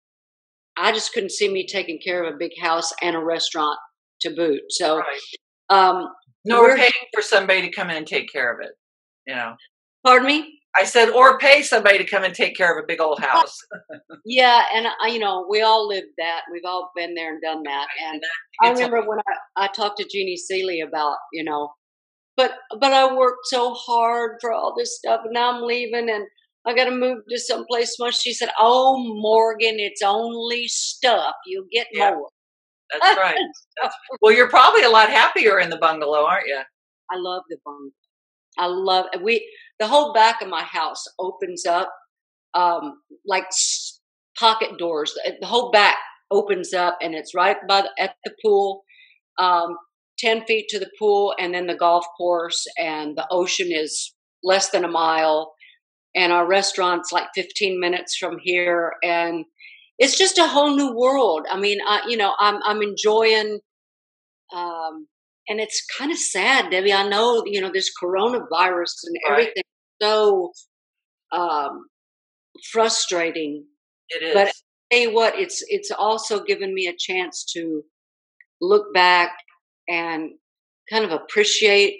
I just couldn't see me taking care of a big house and a restaurant to boot. So. Right. Um, No, we're paying for somebody to come in and take care of it. You know. Pardon me? I said, or pay somebody to come and take care of a big old house. Yeah, and I, you know, we all lived that. We've all been there and done that. And I remember when I, I talked to Jeannie Seeley about, you know, but but I worked so hard for all this stuff, and now I'm leaving, and I got to move to someplace much. She said, "Oh, Morgan, it's only stuff. You'll get yeah. more." That's right. That's, well, you're probably a lot happier in the bungalow, aren't you? I love the bungalow. I love we. The whole back of my house opens up um, like pocket doors. The whole back opens up, and it's right by the, at the pool, um, ten feet to the pool, and then the golf course, and the ocean is less than a mile, and our restaurant's like fifteen minutes from here, and it's just a whole new world. I mean, I, you know, I'm I'm enjoying, um, and it's kind of sad, Debbie. I know, you know, this coronavirus and everything right. so um, frustrating. It is. But I tell you what, it's it's also given me a chance to look back and kind of appreciate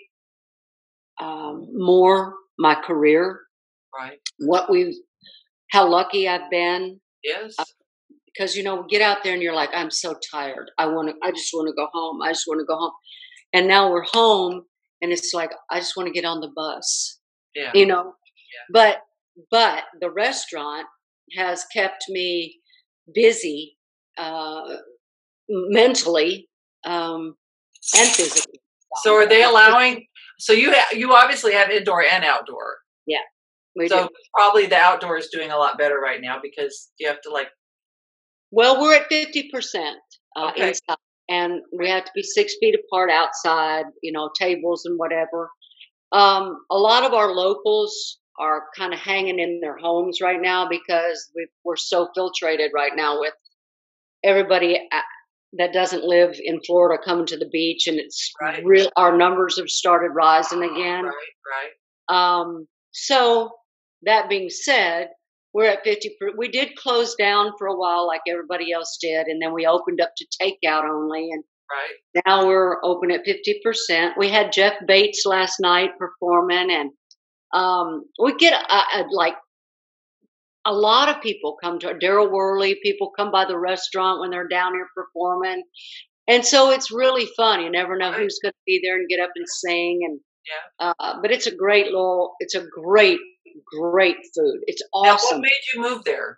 um, more my career. Right. What we've, how lucky I've been. Yes. Uh, Because, you know, get out there and you're like, I'm so tired. I want to, I just want to go home. I just want to go home. And now we're home and it's like, I just want to get on the bus, yeah. you know, yeah. but, but the restaurant has kept me busy, uh, mentally, um, and physically. So are they allowing, so you, ha- you obviously have indoor and outdoor. Yeah. We so do. Probably the outdoor is doing a lot better right now because you have to like, well, we're at fifty percent uh, okay. inside, and we have to be six feet apart outside, you know, tables and whatever. Um, a lot of our locals are kind of hanging in their homes right now because we, we're so filtrated right now with everybody that doesn't live in Florida coming to the beach, and it's right. real. Our numbers have started rising again. Right, right. Um, so that being said, we're at fifty. We did close down for a while like everybody else did, and then we opened up to takeout only, and right. now we're open at fifty percent. We had Jeff Bates last night performing, and um, we get a, a, like a lot of people come to Daryl Worley. People come by the restaurant when they're down here performing, and so it's really fun. You never know right. who's going to be there and get up and sing, and yeah. uh, but it's a great little. It's a great. Great food. It's awesome. Now, what made you move there?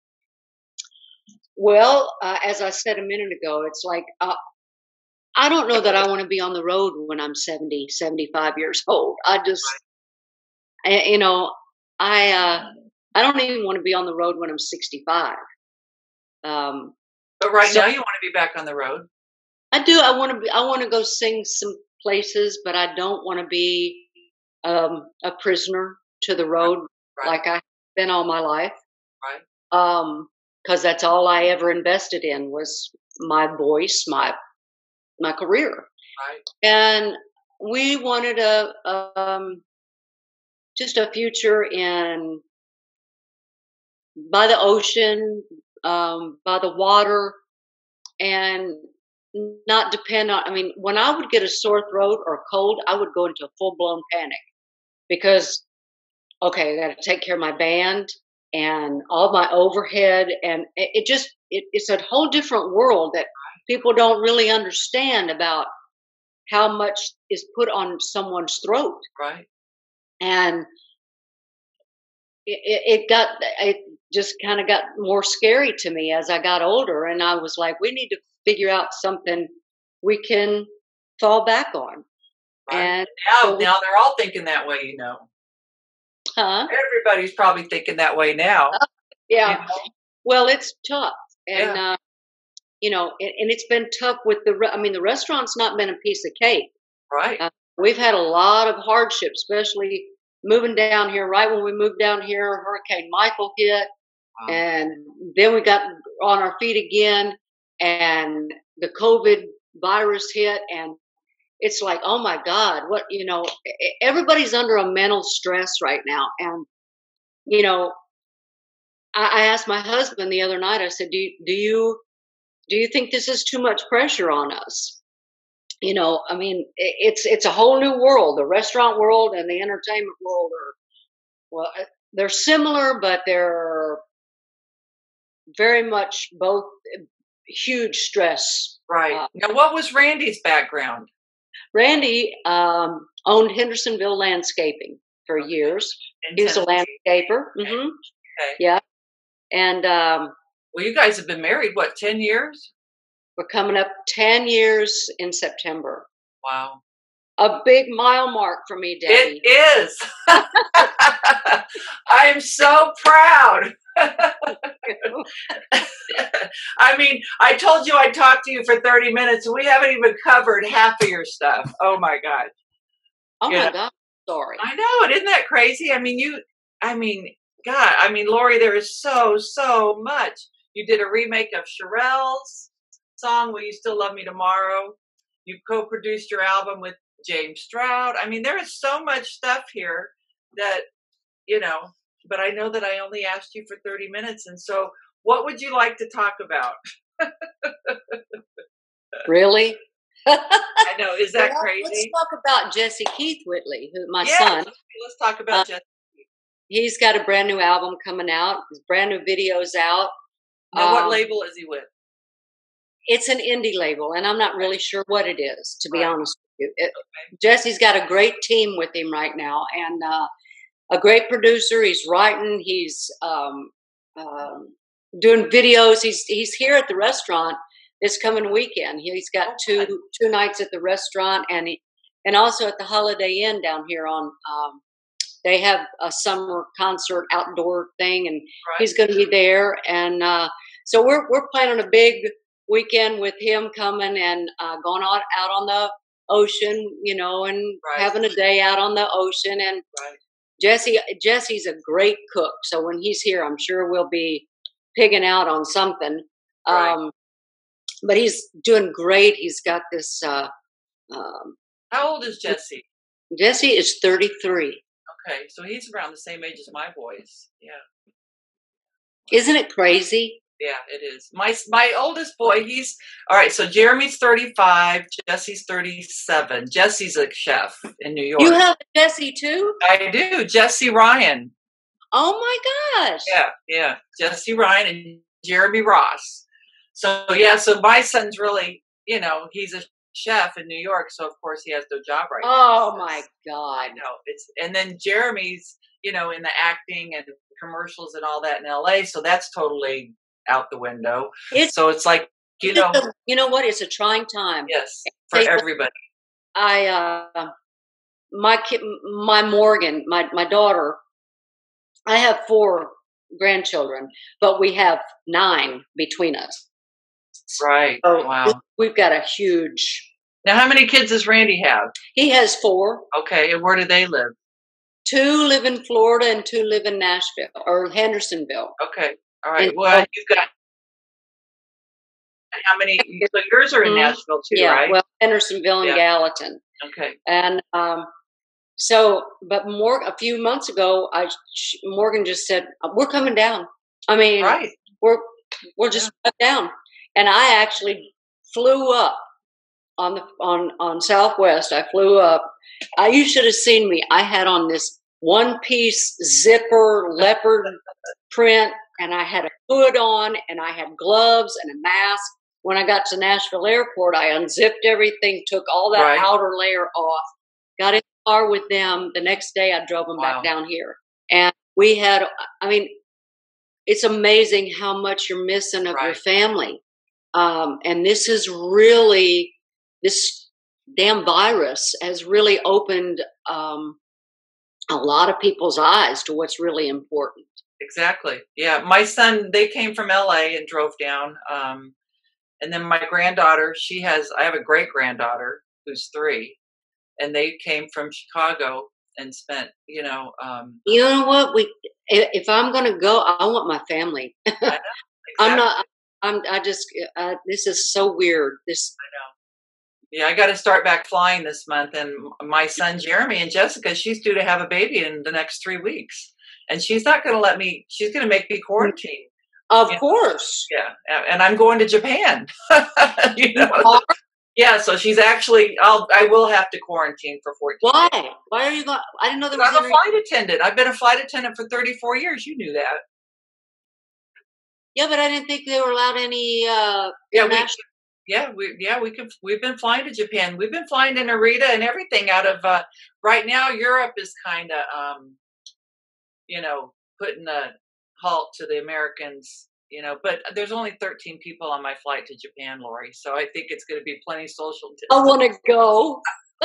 Well, uh, as I said a minute ago, it's like, uh, I don't know that I want to be on the road when I'm seventy, seventy-five years old. I just, I, you know, I, uh, I don't even want to be on the road when I'm sixty-five. Um, but right so now you want to be back on the road? I do. I want to be, I want to go sing some places, but I don't want to be um, a prisoner to the road. right. like I've been all my life. Right. Um, because that's all I ever invested in was my voice, my my career. Right. And we wanted a um, just a future in by the ocean, um, by the water, and not depend on. I mean, when I would get a sore throat or a cold, I would go into a full blown panic because okay, I got to take care of my band and all my overhead, and it, it just it, it's a whole different world that people don't really understand about how much is put on someone's throat. Right. And it, it, it got it just kind of got more scary to me as I got older, and I was like, we need to figure out something we can fall back on. Right. And now, so we, now they're all thinking that way, you know. huh? Everybody's probably thinking that way now. Yeah. You know? Well, it's tough, and Yeah. uh, you know, and, and it's been tough with the. re- I mean, the restaurant's not been a piece of cake. Right. Uh, we've had a lot of hardship, especially moving down here. Right when we moved down here, Hurricane Michael hit, Wow. and then we got on our feet again, and the COVID virus hit, and it's like, oh my God, what you know? e- Everybody's under a mental stress right now, and you know, I, I asked my husband the other night. I said, "Do you, do you do you think this is too much pressure on us?" You know, I mean, i- it's it's a whole new world. The restaurant world and the entertainment world are well, uh, they're similar, but they're very much both uh, huge stress. Right. Uh, Now, what was Randy's background? Randy um, owned Hendersonville Landscaping for Okay. years. In He was a Tennessee? landscaper. Okay. hmm Okay. Yeah, and um, Well, you guys have been married, what, ten years? we're coming up ten years in September. Wow. A big mile mark for me, Debbie. It is. I am so proud. I mean, I told you I'd talk to you for thirty minutes, and we haven't even covered half of your stuff. Oh, my God. Oh Yeah. my God, sorry. I know it. Isn't that crazy? I mean, you, I mean, God, I mean, Lorrie, there is so, so much. You did a remake of Sherelle's song, Will You Still Love Me Tomorrow? You co-produced your album with James Stroud. I mean, there is so much stuff here that, you know, but I know that I only asked you for thirty minutes. And so what would you like to talk about? Really? I know. Is that Well, crazy? let's talk about Jesse Keith Whitley, who my Yes. son. Let's talk about Uh, Jesse. He's got a brand new album coming out. His brand new videos out. Now, what Um, label is he with? It's an indie label, and I'm not really sure what it is, to be Right. honest with you. It, Okay. Jesse's got a great team with him right now, and uh, a great producer. He's writing. He's um, um, doing videos. He's he's here at the restaurant this coming weekend. He's got Oh, two good. two nights at the restaurant, and he, and also at the Holiday Inn down here on. Um, they have a summer concert outdoor thing, and Right. he's going to be there. And uh, so we're we're planning a big weekend with him coming and uh, going out out on the ocean, you know, and Right. having a day out on the ocean. And Right. Jesse Jesse's a great cook, so when he's here, I'm sure we'll be pigging out on something. Right. Um, but he's doing great. He's got this. Uh, um, How old is Jesse? Jesse is thirty-three. Okay, so he's around the same age as my boys. Yeah, Isn't it crazy? yeah, it is. My my oldest boy, he's all right. So Jeremy's thirty-five, Jesse's thirty-seven. Jesse's a chef in New York. You have a Jesse too? I do, Jesse Ryan. Oh my gosh! Yeah, yeah, Jesse Ryan and Jeremy Ross. So yeah, so my son's really, you know, he's a chef in New York, so of course he has no job right now. Oh my God! I know it's, and then Jeremy's, you know, in the acting and commercials and all that in L A, so that's totally out the window. It's So it's like, you know, a- you know what? It's a trying time. yes, for They- everybody. I uh, my kid, my Morgan, my my daughter. I have four grandchildren, but we have nine between us. Right. So Wow. we've got a huge. Now, how many kids does Randy have? He has four. Okay, and where do they live? Two live in Florida and two live in Nashville or Hendersonville. Okay. All right. And well, so, you've got how many? So yours are in Nashville too, yeah, right? well, Hendersonville and yeah. Gallatin. Okay. And um, so, but more a few months ago, I Morgan just said, "We're coming down." I mean, right. we're we're just yeah. down. And I actually flew up on the on on Southwest. I flew up. I, you should have seen me. I had on this one piece zipper leopard print, and I had a hood on, and I had gloves and a mask. When I got to Nashville Airport, I unzipped everything, took all that right. outer layer off, got in the car with them. The next day, I drove them wow. back down here, and we had. I mean, it's amazing how much you're missing of right. your family. Um, and this is really, this damn virus has really opened um, a lot of people's eyes to what's really important. Exactly. Yeah. My son, they came from L A and drove down. Um, and then my granddaughter, she has, I have a great granddaughter who's three, and they came from Chicago and spent, you know. Um, you know what? We, if I'm going to go, I want my family. I know. Exactly. I'm not. I'm. I just. Uh, this is so weird. This. I know. Yeah, I got to start back flying this month, and my son Jeremy and Jessica, she's due to have a baby in the next three weeks, and she's not going to let me. She's going to make me quarantine. Of you course. Know? Yeah, and I'm going to Japan. you know. Yeah, so she's actually. I'll. I will have to quarantine for fourteen. Why? days. Why are you going? I didn't know there was. I'm a flight attendant. I've been a flight attendant for thirty-four years. You knew that. Yeah, but I didn't think they were allowed any. Uh, yeah, we, yeah, we, yeah, we could. We've been flying to Japan. We've been flying to Narita and everything out of. Uh, right now, Europe is kind of, um, you know, putting a halt to the Americans. You know, but there's only thirteen people on my flight to Japan, Lorrie. So I think it's going to be plenty social. Distance. I want to go.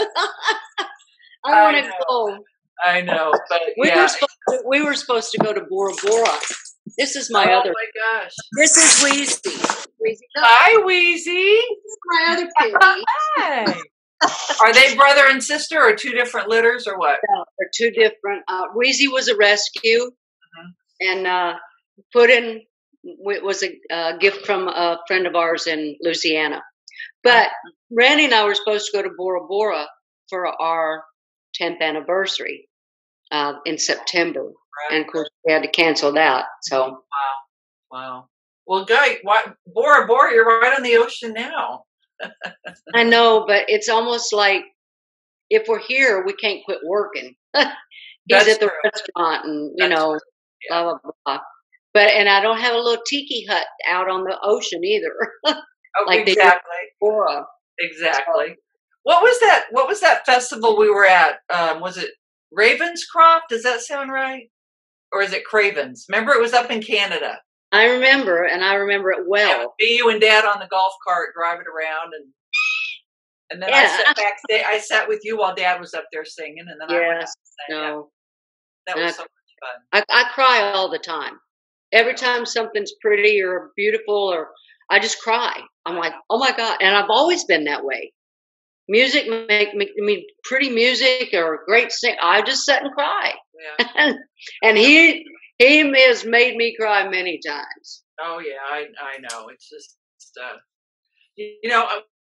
I want to go. I know, but we yeah. were supposed to, we were supposed to go to Bora Bora. This is my oh other. Oh my gosh! This is Wheezy. Wheezy. Hi, Wheezy. This is my other kitty. Hi. Are they brother and sister, or two different litters, or what? No, they're two different. Uh, Wheezy was a rescue, mm-hmm. and uh, put in. It was a uh, gift from a friend of ours in Louisiana. But Randy and I were supposed to go to Bora Bora for our tenth anniversary uh, in September. Right. And, of course, we had to cancel that. So Wow. Wow. Well, Guy, why, Bora Bora, you're right on the ocean now. I know, but it's almost like if we're here, we can't quit working. He's That's at the true. restaurant and, you That's know, yeah. blah, blah, blah. But, and I don't have a little tiki hut out on the ocean either. Oh, like exactly. Bora. Exactly. So, what was that? What was that festival we were at? Um, was it Ravenscroft? Does that sound right? Or is it Cravens? Remember, it was up in Canada. I remember, and I remember it well. Yeah, me, you, and Dad on the golf cart driving around, and and then yeah. I sat backstage. I sat with you while Dad was up there singing, and then yes, I went up and sang. no, that was I, so much fun. I, I cry all the time. Every time something's pretty or beautiful, or I just cry. I'm like, oh my God! And I've always been that way. Music make me, I mean, pretty music or great sing. I just sit and cry. Yeah. and, and he he has made me cry many times. Oh yeah, I I know. It's just uh, you know. Uh,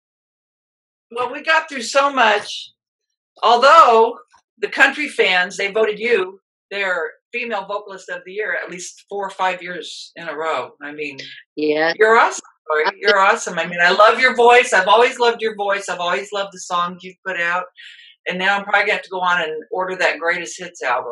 well, we got through so much. Although the country fans, they voted you their female vocalist of the year at least four or five years in a row. I mean, yeah, you're awesome. You're awesome. I mean, I love your voice. I've always loved your voice. I've always loved the songs you've put out. And now I'm probably going to have to go on and order that Greatest Hits album.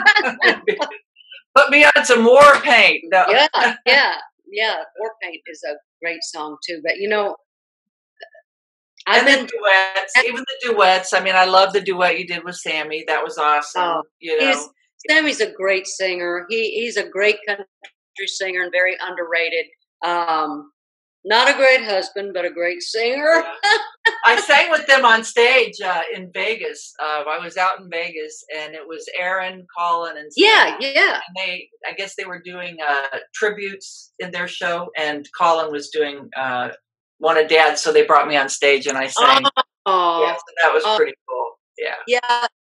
Put me on some War Paint. No. Yeah, yeah, yeah. War Paint is a great song too. But, you know, I've and been, the duets, even the duets. I mean, I love the duet you did with Sammy. That was awesome. Oh, you know, he's, Sammy's a great singer. He He's a great country singer and very underrated. Um, Not a great husband, but a great singer. I sang with them on stage uh, in Vegas. Uh, I was out in Vegas, and it was Aaron, Colin, and Sam. Yeah, yeah. And they, I guess, they were doing uh, tributes in their show, and Colin was doing uh, one of Dad's. So they brought me on stage, and I sang. Oh, yeah, so that was oh, pretty cool. Yeah, yeah.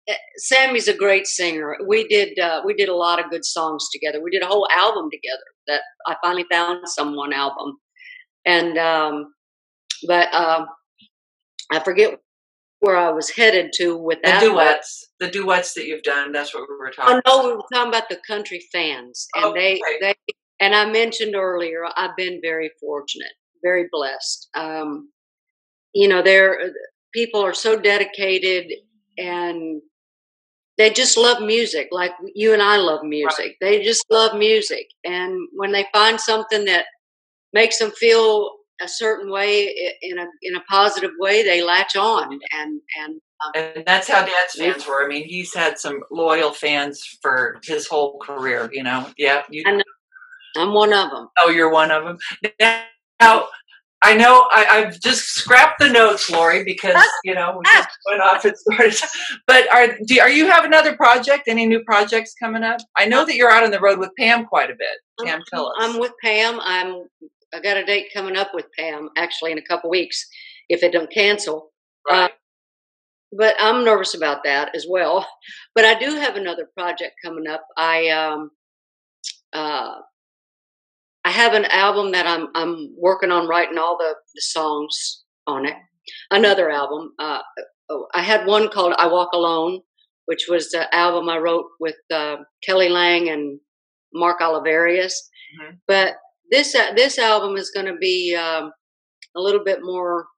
Sammy's a great singer. We did uh, we did a lot of good songs together. We did a whole album together. That I finally found someone album, and um, but um, I forget where I was headed to with the that. duets, one. the duets that you've done. That's what we were talking. Oh no, about. we were talking about the country fans, and oh, they okay. they and I mentioned earlier. I've been very fortunate, very blessed. Um, you know, they're people are so dedicated and. They just love music, like you and I love music. Right. They just love music. And when they find something that makes them feel a certain way in a in a positive way, they latch on. And and, um, and that's how Dad's fans were. I mean, he's had some loyal fans for his whole career, you know. Yeah. You, I know. I'm one of them. Oh, you're one of them. Now, I know I, I've just scrapped the notes, Lorrie, because, you know, we just went off and started. But are do, are you have another project? Any new projects coming up? I know that you're out on the road with Pam quite a bit. Pam, tell us. I'm with Pam. I'm I got a date coming up with Pam, actually, in a couple weeks, if it don't cancel. Right. Uh, but I'm nervous about that as well. But I do have another project coming up. I um uh. I have an album that I'm I'm working on writing all the, the songs on it. Another album. Uh, I had one called I Walk Alone, which was the album I wrote with uh, Kelly Lang and Mark Oliverius. Mm-hmm. But this uh, this album is going to be um, a little bit more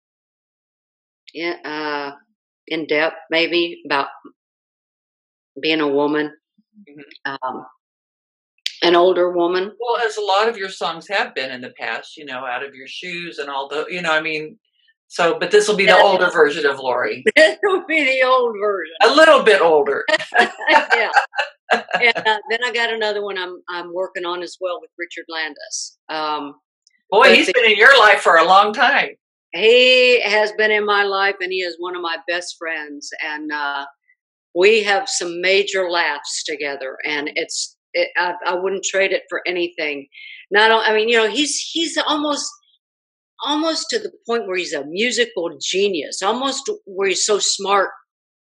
in, uh, in depth, maybe, about being a woman. Mm-hmm. Um, An older woman. Well, as a lot of your songs have been in the past, you know, Out of Your Shoes and all the, you know, I mean, so, but this will be the yeah. older version of Lorrie. This will be the old version. A little bit older. Yeah. And uh, then I got another one I'm I'm working on as well with Richard Landis. Um, Boy, he's the, been in your life for a long time. He has been in my life, and he is one of my best friends. And uh, we have some major laughs together, and it's, It, I, I wouldn't trade it for anything. Not, I mean, you know, he's he's almost almost to the point where he's a musical genius, almost where he's so smart.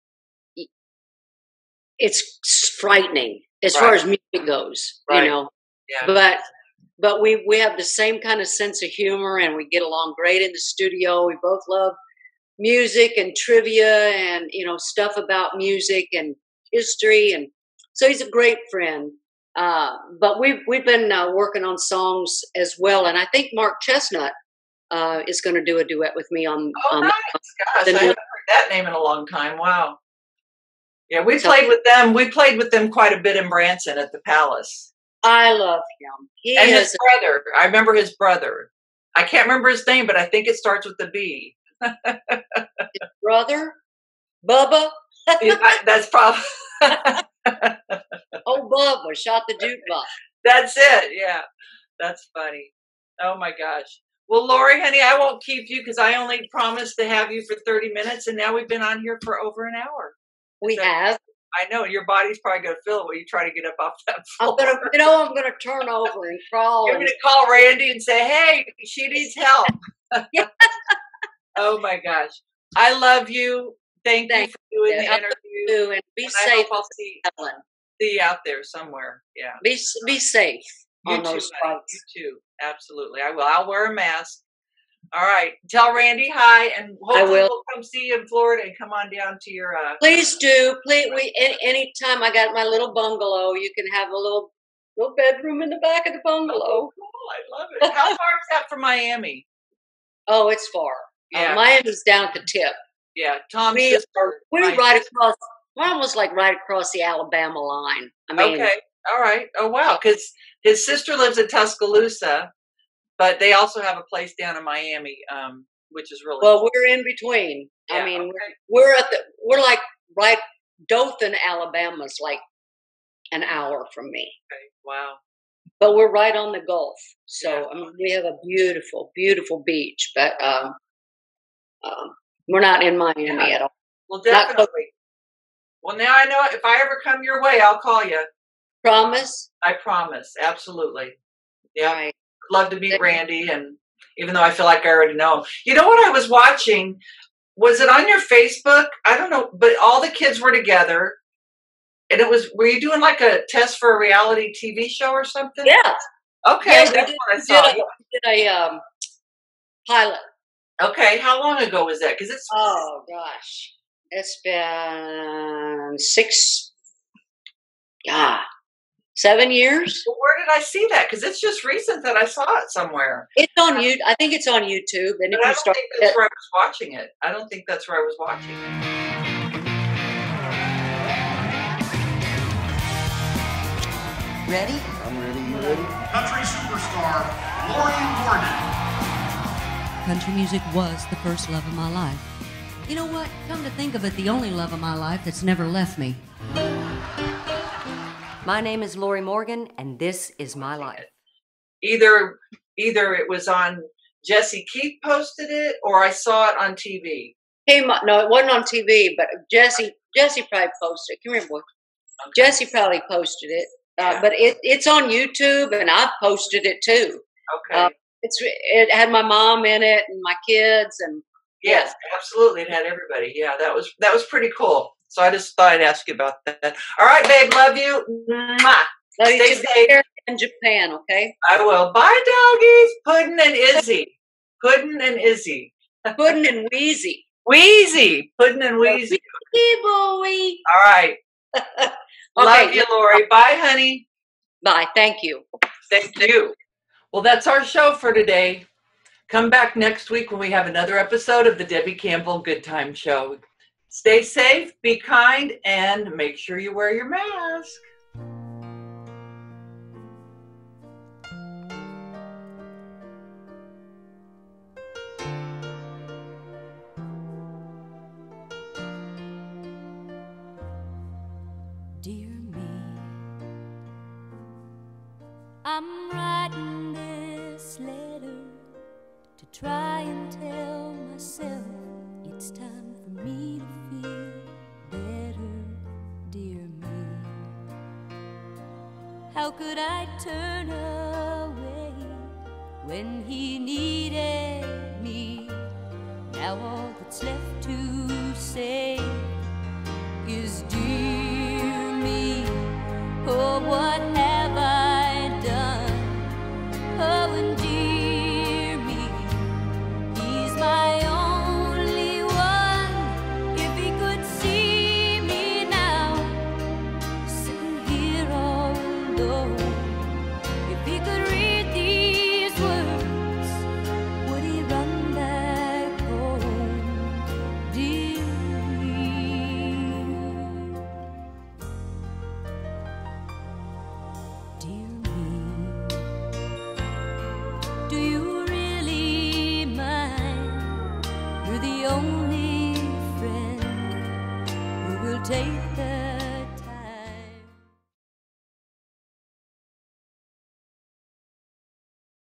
It's frightening as right. far as music goes, right. you know. Yeah. But but we we have the same kind of sense of humor, and we get along great in the studio. We both love music and trivia, and you know, stuff about music and history, and so he's a great friend. Uh, but we've we've been uh, working on songs as well, and I think Mark Chestnut uh, is going to do a duet with me on. Oh, on nice! Gosh, I haven't heard that name in a long time. Wow. Yeah, we so, played with them. We played with them quite a bit in Branson at the Palace. I love him. He and is his brother. I remember his brother. I can't remember his name, but I think it starts with the B. His brother, Bubba. Yeah, that's probably. Oh, Bubba shot the jukebox. That's it. Yeah, that's funny. Oh my gosh. Well, Lorrie, honey, I won't keep you because I only promised to have you for thirty minutes, and now we've been on here for over an hour. We so, have. I know your body's probably going to feel it when you try to get up off that floor. I'm gonna, you know, I'm going to turn over and crawl. You're going to call Randy and say, "Hey, she needs help." Oh my gosh, I love you. Thank, Thank you for doing you. the interview. And be and safe. I hope I'll see, see you out there somewhere. Yeah. Be be safe you on too, those buddy. flights. You too. Absolutely. I will. I'll wear a mask. All right. Tell Randy hi, and hopefully we'll come see you in Florida and come on down to your. Uh, Please do. Please, we any anytime I got my little bungalow, you can have a little little bedroom in the back of the bungalow. Oh, cool. I love it. How far is that from Miami? Oh, it's far. Yeah. Uh, Miami's down at the tip. Yeah, Tom's we sister. Are, we're right across. We're almost like right across the Alabama line. I mean, okay, all right. Oh wow, because his sister lives in Tuscaloosa, but they also have a place down in Miami, um, which is really well. Cool. We're in between. Yeah, I mean, okay. we're, we're at the. We're like right. Dothan, Alabama's like an hour from me. Okay. Wow. But we're right on the Gulf, so yeah. I mean, we have a beautiful, beautiful beach. But um, um. We're not in Miami yeah. at all. Well, definitely. Well, now I know if I ever come your way, I'll call you. Promise? I promise. Absolutely. Yeah. Right. Love to meet Randy, and even though I feel like I already know him. You know what I was watching? was it on your Facebook? I don't know, but all the kids were together. And it was, were you doing like a test for a reality T V show or something? Yeah. Okay, Yeah, that's we did, what I we saw. did a, we did a um, pilot. Okay, how long ago was that? Because it's Oh gosh, it's been six, yeah, seven years. well, where did I see that? Because it's just recent that I saw it somewhere. It's on you. I think it's on YouTube. And But if I you don't start, think that's where I was watching it. I don't think that's where I was watching it. Ready? I'm ready. You ready? Country superstar Lorrie Morgan. Country music was the first love of my life. You know what? Come to think of it, the only love of my life that's never left me. My name is Lorrie Morgan, and this is my life. Either either it was on Jesse Keith posted it, or I saw it on T V. came up, no, it wasn't on T V, but Jesse, Jesse probably posted it. Can you remember? Okay. Jesse probably posted it. Uh, Yeah. But it, it's on YouTube, and I've posted it too. Okay. Uh, it's it had my mom in it and my kids, and Yes, absolutely. It had everybody. Yeah, that was that was pretty cool. So I just thought I'd ask you about that. All right, babe. Love you. Mwah. love you Stay to be safe. there in Japan. Okay, I will. Bye, doggies. Puddin' and Izzy. Puddin' and Izzy. Puddin' and Wheezy, Wheezy. Puddin' and Wheezy. Wheezy boy. All right. Love you, Lorrie. Bye, honey. Bye. Thank you. Thank you. Well, that's our show for today. Come back next week when we have another episode of the Debby Campbell Goodtime Show. Stay safe, be kind, and make sure you wear your mask. Dear me, I'm writing this letter to try and tell myself it's time for me to feel better. Dear me, how could I turn away when he needed me? Now all that's left to say is dear me. Oh, what have I done? Oh, and dear me, he's my only one. If he could see me now, sitting here all alone, if he could read these words, would he run back home? Dear Dear me, do you really mind? You're the only friend who will take the